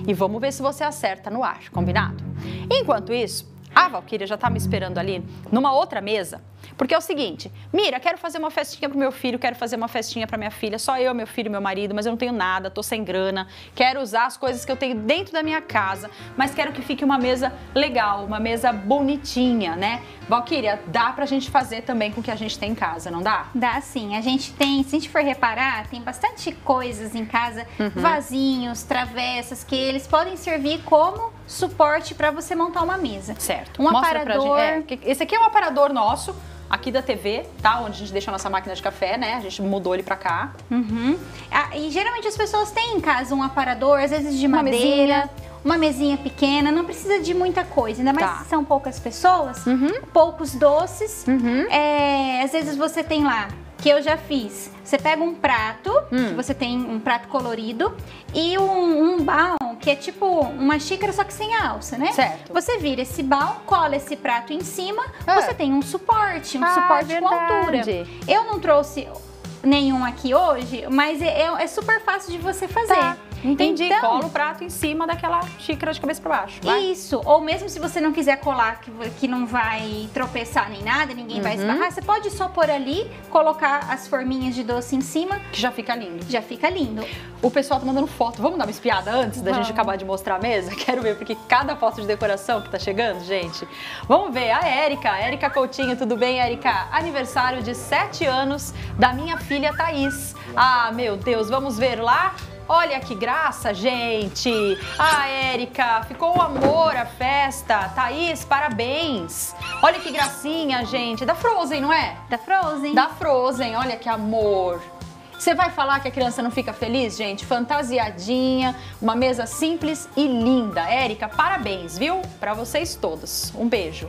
e vamos ver se você acerta no ar, combinado? Enquanto isso, a Valquíria já tá me esperando ali numa outra mesa, porque é o seguinte, Mira, quero fazer uma festinha pro meu filho, quero fazer uma festinha pra minha filha, só eu, meu filho e meu marido, mas eu não tenho nada, tô sem grana, quero usar as coisas que eu tenho dentro da minha casa, mas quero que fique uma mesa legal, uma mesa bonitinha, né? Valquíria, dá pra gente fazer também com o que a gente tem em casa, não dá? Dá sim, a gente tem, se a gente for reparar, tem bastante coisas em casa, uhum. vasinhos, travessas, que eles podem servir como suporte para você montar uma mesa. Certo. Um Mostra aparador. Pra gente. É, esse aqui é um aparador nosso, aqui da T V, tá? Onde a gente deixa a nossa máquina de café, né? A gente mudou ele pra cá. Uhum. Ah, e geralmente as pessoas têm em casa um aparador, às vezes de uma madeira. Mesinha. Uma mesinha pequena, não precisa de muita coisa, ainda mais tá. se são poucas pessoas, uhum. poucos doces. Uhum. É, às vezes você tem lá, que eu já fiz, você pega um prato, hum. que você tem um prato colorido, e um, um balão, que é tipo uma xícara, só que sem alça, né? Certo. Você vira esse balão, cola esse prato em cima, é. você tem um suporte, um ah, suporte verdade. com altura. Eu não trouxe nenhum aqui hoje, mas é, é super fácil de você fazer. Tá. Entendi, então, cola o prato em cima daquela xícara de cabeça para baixo. Vai. Isso, ou mesmo se você não quiser colar, que, que não vai tropeçar nem nada, ninguém uhum. vai esbarrar, você pode só pôr ali, colocar as forminhas de doce em cima. Que já fica lindo. Já fica lindo. O pessoal tá mandando foto, vamos dar uma espiada antes da vamos. gente acabar de mostrar a mesa? Quero ver, porque cada foto de decoração que tá chegando, gente. Vamos ver, a Érica, Érica Coutinho, tudo bem, Érica? Aniversário de sete anos da minha filha Thaís. Ah, meu Deus, vamos ver lá? Olha que graça, gente! Ah, Érica, ficou um amor a festa. Thaís, parabéns! Olha que gracinha, gente. Da Frozen, não é? Da Frozen. Da Frozen, olha que amor. Você vai falar que a criança não fica feliz, gente? Fantasiadinha, uma mesa simples e linda. Érica, parabéns, viu? Pra vocês todos. Um beijo.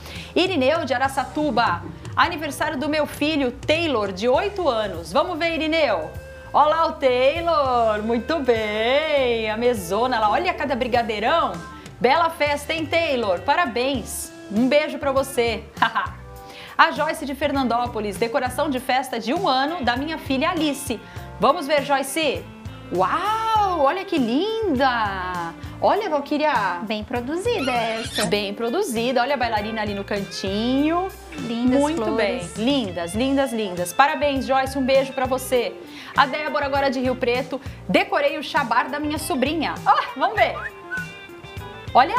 Irineu de Araçatuba, aniversário do meu filho Taylor, de oito anos. Vamos ver, Irineu? Olha lá o Taylor, muito bem, a mesona lá, olha cada brigadeirão. Bela festa, hein, Taylor? Parabéns, um beijo pra você. A Joyce de Fernandópolis, decoração de festa de um ano da minha filha Alice. Vamos ver, Joyce? Uau, olha que linda! Olha, Valquíria. Bem produzida essa. Bem produzida, olha a bailarina ali no cantinho. Lindas Muito flores. bem, lindas, lindas, lindas. Parabéns, Joyce, um beijo pra você. A Débora, agora de Rio Preto, decorei o chabar da minha sobrinha. Ó, oh, vamos ver. Olha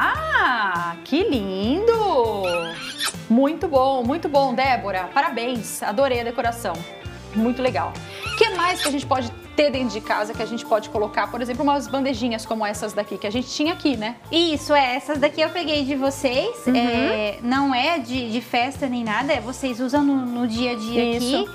lá, que lindo. Muito bom, muito bom, Débora. Parabéns, adorei a decoração. Muito legal. O que mais que a gente pode ter dentro de casa, que a gente pode colocar, por exemplo, umas bandejinhas como essas daqui, que a gente tinha aqui, né? Isso, é, essas daqui eu peguei de vocês, uhum. é, não é de, de festa nem nada, é, vocês usam no, no dia a dia Isso. aqui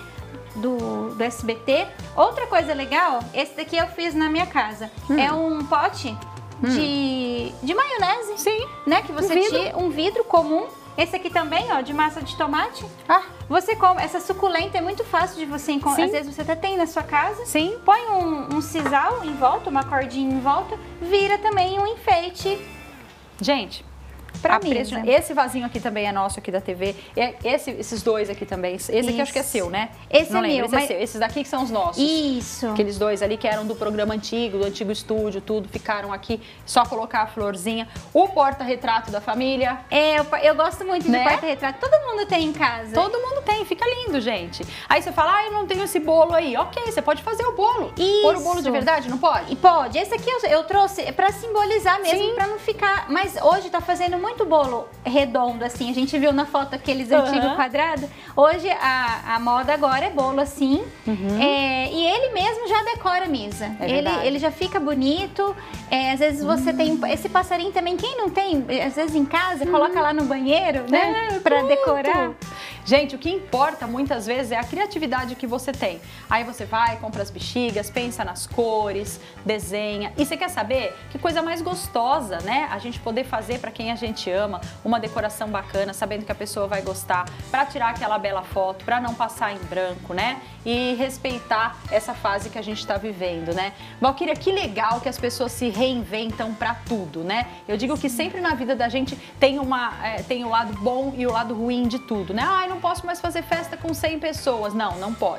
do, do S B T. Outra coisa legal, esse daqui eu fiz na minha casa, hum. é um pote hum. de, de maionese, sim, né, que você um vidro. tira, um vidro comum. Esse aqui também, ó, de massa de tomate. Ah. Você come, essa suculenta é muito fácil de você encontrar. Às vezes você até tem na sua casa. Sim. Põe um, um sisal em volta, uma cordinha em volta, vira também um enfeite. Gente, pra mesa. Esse vasinho aqui também é nosso, aqui da T V. Esse, esses dois aqui também. Esse Isso. aqui acho que é seu, né? Esse Não é lembro, meu. esse mas... é seu. Esses daqui que são os nossos. Isso. Aqueles dois ali que eram do programa antigo, do antigo estúdio, tudo, ficaram aqui. Só colocar a florzinha. O porta-retrato da família. É, eu, eu gosto muito né? de porta-retrato. Todo mundo tem em casa. Todo mundo tem, fica lindo, gente. Aí você fala, ah, eu não tenho esse bolo aí. Ok, você pode fazer o bolo. Isso. Pôr o bolo de verdade, não pode? E pode. Esse aqui eu, eu trouxe pra simbolizar mesmo, Sim. pra não ficar... Mas hoje tá fazendo muito bolo redondo, assim. A gente viu na foto aqueles uhum. antigos quadrados. Hoje a, a moda agora é bolo assim. Uhum. É, e ele mesmo já decora a mesa. É ele, ele já fica bonito. É, às vezes você uhum. tem esse passarinho também. Quem não tem, às vezes em casa, uhum. coloca lá no banheiro, né? É, pra tudo. decorar. Gente, o que importa muitas vezes é a criatividade que você tem. Aí você vai, compra as bexigas, pensa nas cores, desenha. E você quer saber que coisa mais gostosa, né? A gente poder fazer para quem a gente ama uma decoração bacana, sabendo que a pessoa vai gostar, para tirar aquela bela foto, para não passar em branco, né? E respeitar essa fase que a gente está vivendo, né? Valquíria, que legal que as pessoas se reinventam para tudo, né? Eu digo que sempre na vida da gente tem, uma, é, tem o lado bom e o lado ruim de tudo, né? Ai, não posso mais fazer festa com cem pessoas. Não, não pode.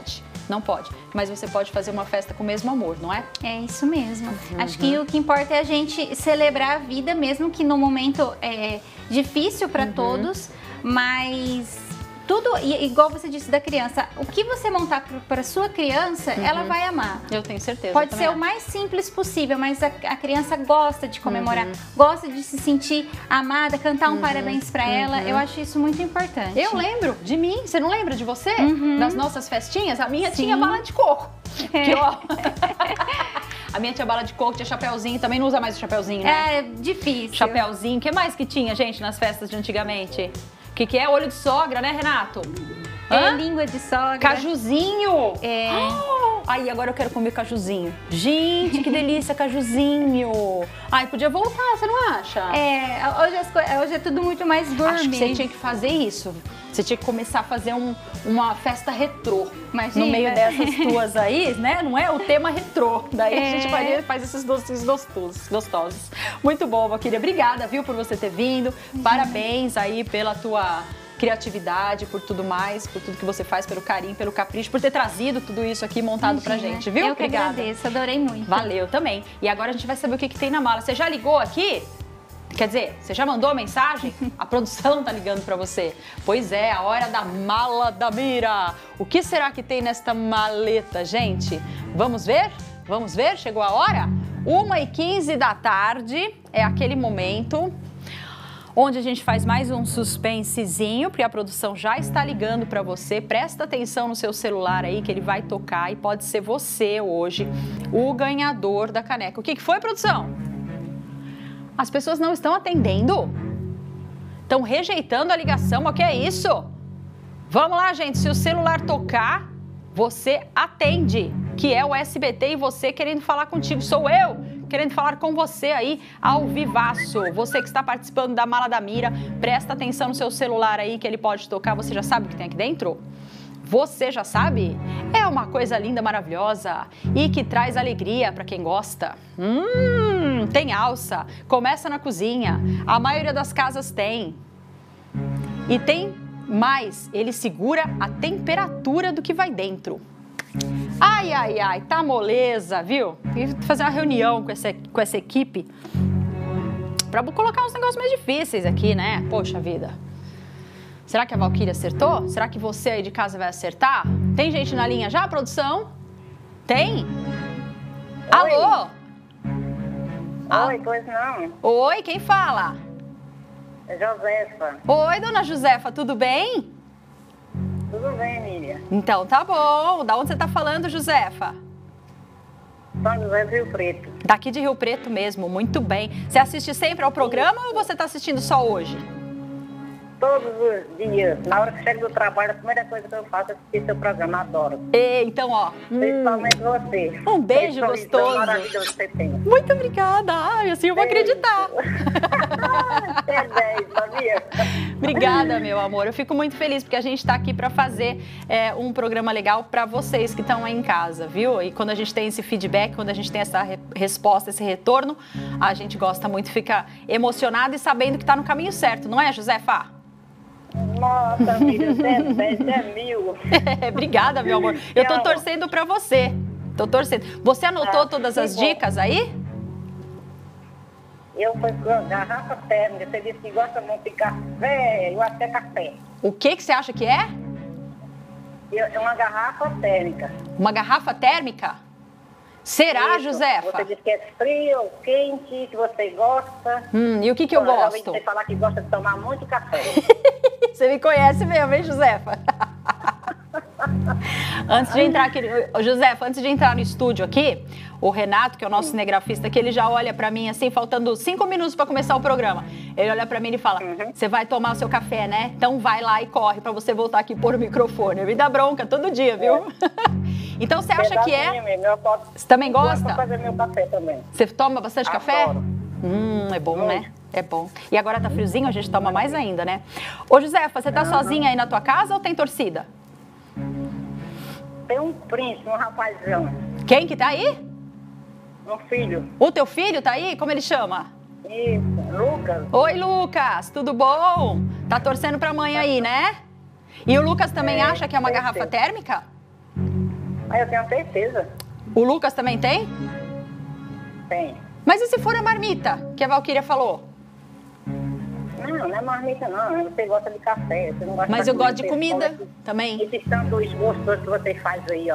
Não pode. Mas você pode fazer uma festa com o mesmo amor, não é? É isso mesmo. Uhum. Acho que o que importa é a gente celebrar a vida, mesmo que no momento é difícil para uhum. todos, mas tudo, igual você disse da criança, o que você montar para sua criança, uhum. ela vai amar. Eu tenho certeza. Pode ser acho. o mais simples possível, mas a, a criança gosta de comemorar, uhum. gosta de se sentir amada, cantar um uhum. parabéns para uhum. ela. Eu acho isso muito importante. Eu lembro de mim, você não lembra de você? Uhum. Das nossas festinhas? A minha Sim. tinha bala de coco. É. Que, ó, a minha tinha bala de coco, tinha chapeuzinho, também não usa mais o chapeuzinho, né? É difícil. Chapeuzinho, o que mais que tinha, gente, nas festas de antigamente? O que, que é? Olho de sogra, né, Renato? É, língua de sogra. Cajuzinho. É. Oh, aí, agora eu quero comer cajuzinho. Gente, que delícia, cajuzinho. Ai, podia voltar, você não acha? É, hoje, as co... hoje é tudo muito mais gourmet. Acho que você tinha que fazer isso. Você tinha que começar a fazer um, uma festa retrô. Imagina. No meio dessas tuas aí, né? Não é o tema retrô. Daí é. a gente faria, faz esses doces gostosos, gostosos. Muito bom, Valquíria. Obrigada, viu, por você ter vindo. Uhum. Parabéns aí pela tua criatividade, por tudo mais, por tudo que você faz, pelo carinho, pelo capricho, por ter trazido tudo isso aqui montado Imagina. pra gente, viu? Eu que Obrigada. agradeço, adorei muito. Valeu também. E agora a gente vai saber o que, que tem na mala. Você já ligou aqui? Quer dizer, você já mandou a mensagem? A produção tá ligando pra você. Pois é, a hora da mala da Mira. O que será que tem nesta maleta, gente? Vamos ver? Vamos ver? Chegou a hora? uma e quinze da tarde é aquele momento onde a gente faz mais um suspensezinho, porque a produção já está ligando para você. Presta atenção no seu celular aí, que ele vai tocar e pode ser você hoje o ganhador da caneca. O que, que foi, produção? As pessoas não estão atendendo? Estão rejeitando a ligação? O que é isso? Vamos lá, gente. Se o celular tocar, você atende, que é o S B T e você querendo falar contigo. Sou eu querendo falar com você aí ao vivaço. Você que está participando da Mala da Mira, presta atenção no seu celular aí que ele pode tocar. Você já sabe o que tem aqui dentro? Você já sabe? É uma coisa linda, maravilhosa e que traz alegria para quem gosta. Hum, tem alça, começa na cozinha, a maioria das casas tem. E tem mais, ele segura a temperatura do que vai dentro. Ai, ai, ai, tá moleza, viu? Tem que fazer uma reunião com essa, com essa equipe para colocar uns negócios mais difíceis aqui, né? Poxa vida. Será que a Valquíria acertou? Será que você aí de casa vai acertar? Tem gente na linha já, produção? Tem? Oi. Alô? Oi, pois não. Oi, quem fala? É Josefa. Oi, dona Josefa, tudo bem? Tudo bem, Miriam. Então tá bom. Da onde você tá falando, Josefa? São José do Rio Preto. Daqui de Rio Preto mesmo, muito bem. Você assiste sempre ao programa Sim. ou você tá assistindo só hoje? Todos os dias. Na hora que chego do trabalho, a primeira coisa que eu faço é assistir seu programa. Adoro. E, então, ó. Principalmente hum, você. Um beijo gostoso. Maravilhoso que você tem. Muito obrigada. Ai, assim eu vou beijo. acreditar. É dez, sabia? Obrigada, meu amor. Eu fico muito feliz porque a gente está aqui para fazer é, um programa legal para vocês que estão aí em casa, viu? E quando a gente tem esse feedback, quando a gente tem essa re resposta, esse retorno, a gente gosta muito, fica emocionado e sabendo que está no caminho certo, não é, Josefa? Nossa, filha, dez é mil. É, obrigada, meu amor. Eu tô torcendo pra você. Tô torcendo. Você anotou ah, todas as bom. dicas aí? Eu fui com garrafa térmica. Você disse que gosta muito de café. Eu até café. O que que você acha que é? É uma garrafa térmica. Uma garrafa térmica? Será, Isso. Josefa? Você disse que é frio ou quente, que você gosta. Hum, e o que que eu Agora, gosto? Você falar que gosta de tomar muito café. Você me conhece mesmo, hein, Josefa? Antes de entrar aqui, Josefa, antes de entrar no estúdio aqui, o Renato, que é o nosso cinegrafista, que ele já olha pra mim assim, faltando cinco minutos pra começar o programa. Ele olha pra mim e fala, você uhum. vai tomar o seu café, né? Então vai lá e corre pra você voltar aqui e pôr o microfone. Me dá bronca todo dia, viu? É. Então você acha que é... Mesmo, eu posso... Você também gosta? Eu fazer meu café também. Você toma bastante Adoro. café? Hum, é bom, Muito. né? É bom. E agora tá friozinho, a gente toma mais ainda, né? Ô, Josefa, você tá uhum. sozinha aí na tua casa ou tem torcida? Tem um príncipe, um rapazão. Quem que tá aí? Um filho. O teu filho tá aí? Como ele chama? Isso, Lucas. Oi, Lucas, tudo bom? Tá torcendo pra mãe aí, né? E o Lucas também é, acha que é uma garrafa térmica? Ah, eu tenho certeza. O Lucas também tem? Tem. Mas e se for a marmita, que a Valquíria falou? Não, não é marmita não, você gosta de café, você não gosta Mas de eu gosto de comida comida também. Esses sanduíches gostosos que vocês fazem aí, ó.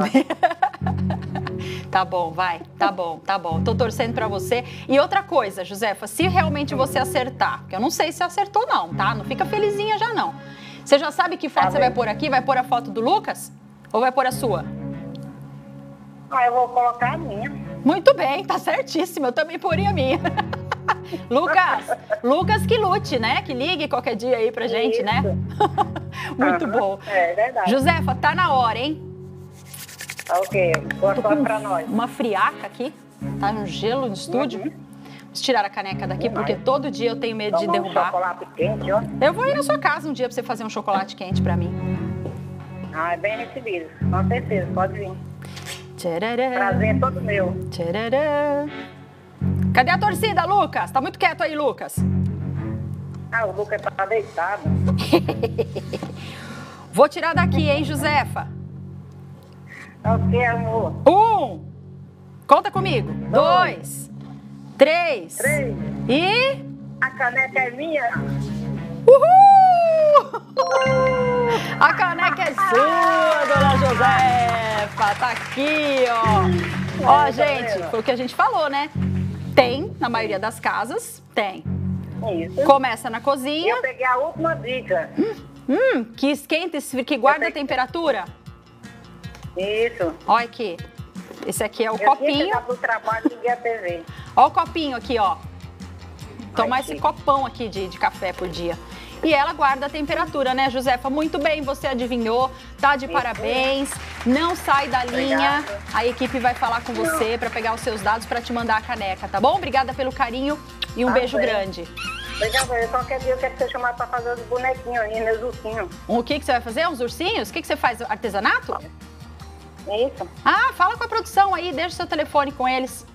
Tá bom, vai, tá bom, tá bom. Tô torcendo pra você. E outra coisa, Josefa, se realmente você acertar, porque eu não sei se acertou não, tá? Não fica felizinha já não. Você já sabe que foto Tá você bem. vai pôr aqui? Vai pôr a foto do Lucas? Ou vai pôr a sua? Ah, eu vou colocar a minha. Muito bem, tá certíssimo. Eu também poria a minha. Lucas, Lucas que lute, né? Que ligue qualquer dia aí pra gente, Isso. né? Muito Aham, bom. É verdade. Josefa, tá na hora, hein? Tá ok, boa Tô com sorte pra nós. uma friaca aqui, tá um gelo no estúdio. Uhum. Vamos tirar a caneca daqui, porque Demais. todo dia eu tenho medo de Toma um derrubar. chocolate quente, ó. Eu vou ir na sua casa um dia pra você fazer um chocolate quente pra mim. Ah, é bem recebido, com certeza, pode vir. Tcharará, Prazer é todo meu. tcharará. Cadê a torcida, Lucas? Tá muito quieto aí, Lucas. Ah, o Lucas tá deitado. Vou tirar daqui, hein, Josefa? Ok, amor. Um. Conta comigo. Dois. Três. Três. E... A caneca é minha. Uhul! A caneca é sua, dona Josefa. Tá aqui, ó. Ó, gente, foi o que a gente falou, né? Tem, na maioria das casas, tem. Isso. Começa na E cozinha. eu peguei a última dica. Hum, que esquenta, que guarda a temperatura. Isso. Olha aqui. Esse aqui é o Eu tinha copinho. chegado do trabalho e liguei a T V. Olha o copinho aqui, ó. Tomar Ai, esse que- copão aqui de, de café por dia. E ela guarda a temperatura, né, Josefa? Muito bem, você adivinhou. Tá de Isso. parabéns. Não sai da linha. Obrigada. A equipe vai falar com você para pegar os seus dados para te mandar a caneca, tá bom? Obrigada pelo carinho e um Tá beijo bem. grande. Obrigada, eu qualquer dia eu quero ser chamado pra fazer os bonequinhos aí, meus ursinhos. O que, que você vai fazer? Uns ursinhos? O que, que você faz? Artesanato? Isso, Ah, fala com a produção aí, deixa o seu telefone com eles.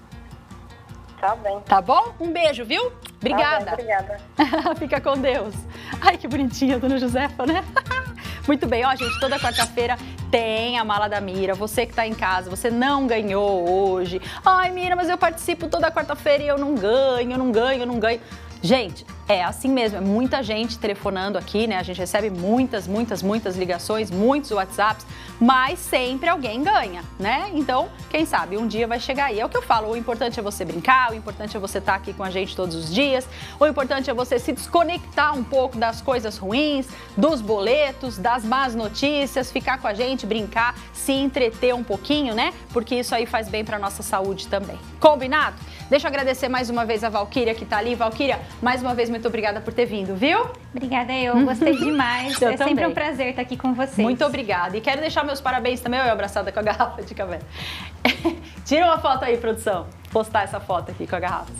tá bem. Tá bom? Um beijo, viu? Obrigada. Tá bem, obrigada. Fica com Deus. Ai, que bonitinha a dona Josefa, né? Muito bem, ó, gente, toda quarta-feira tem a Mala da Mira. Você que tá em casa, você não ganhou hoje. Ai, Mira, mas eu participo toda quarta-feira e eu não ganho, eu não ganho, eu não ganho. Gente, é assim mesmo, é muita gente telefonando aqui, né? A gente recebe muitas, muitas, muitas ligações, muitos WhatsApps, mas sempre alguém ganha, né? Então, quem sabe, um dia vai chegar aí. É o que eu falo, o importante é você brincar, o importante é você estar aqui com a gente todos os dias, o importante é você se desconectar um pouco das coisas ruins, dos boletos, das más notícias, ficar com a gente, brincar, se entreter um pouquinho, né? Porque isso aí faz bem pra nossa saúde também. Combinado? Deixa eu agradecer mais uma vez a Valquíria que tá ali. Valquíria, mais uma vez, muito obrigada por ter vindo, viu? Obrigada, eu gostei demais. Eu é sempre também. um prazer estar aqui com vocês. Muito obrigada. E quero deixar meus parabéns também, eu abraçada com a garrafa de café. Tira uma foto aí, produção. Postar essa foto aqui com a garrafa.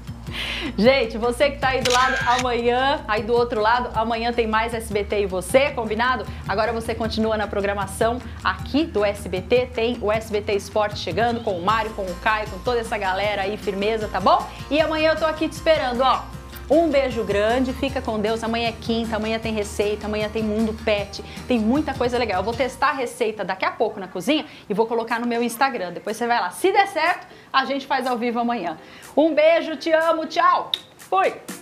Gente, você que tá aí do lado, amanhã, aí do outro lado, amanhã tem mais S B T e você, combinado? Agora você continua na programação aqui do S B T, tem o S B T Esporte chegando com o Mário, com o Caio, com toda essa galera aí, firmeza, tá bom? E amanhã eu tô aqui te esperando, ó. Um beijo grande, fica com Deus. Amanhã é quinta, amanhã tem receita, amanhã tem Mundo Pet, tem muita coisa legal. Eu vou testar a receita daqui a pouco na cozinha e vou colocar no meu Instagram. Depois você vai lá. Se der certo, a gente faz ao vivo amanhã. Um beijo, te amo, tchau. Fui!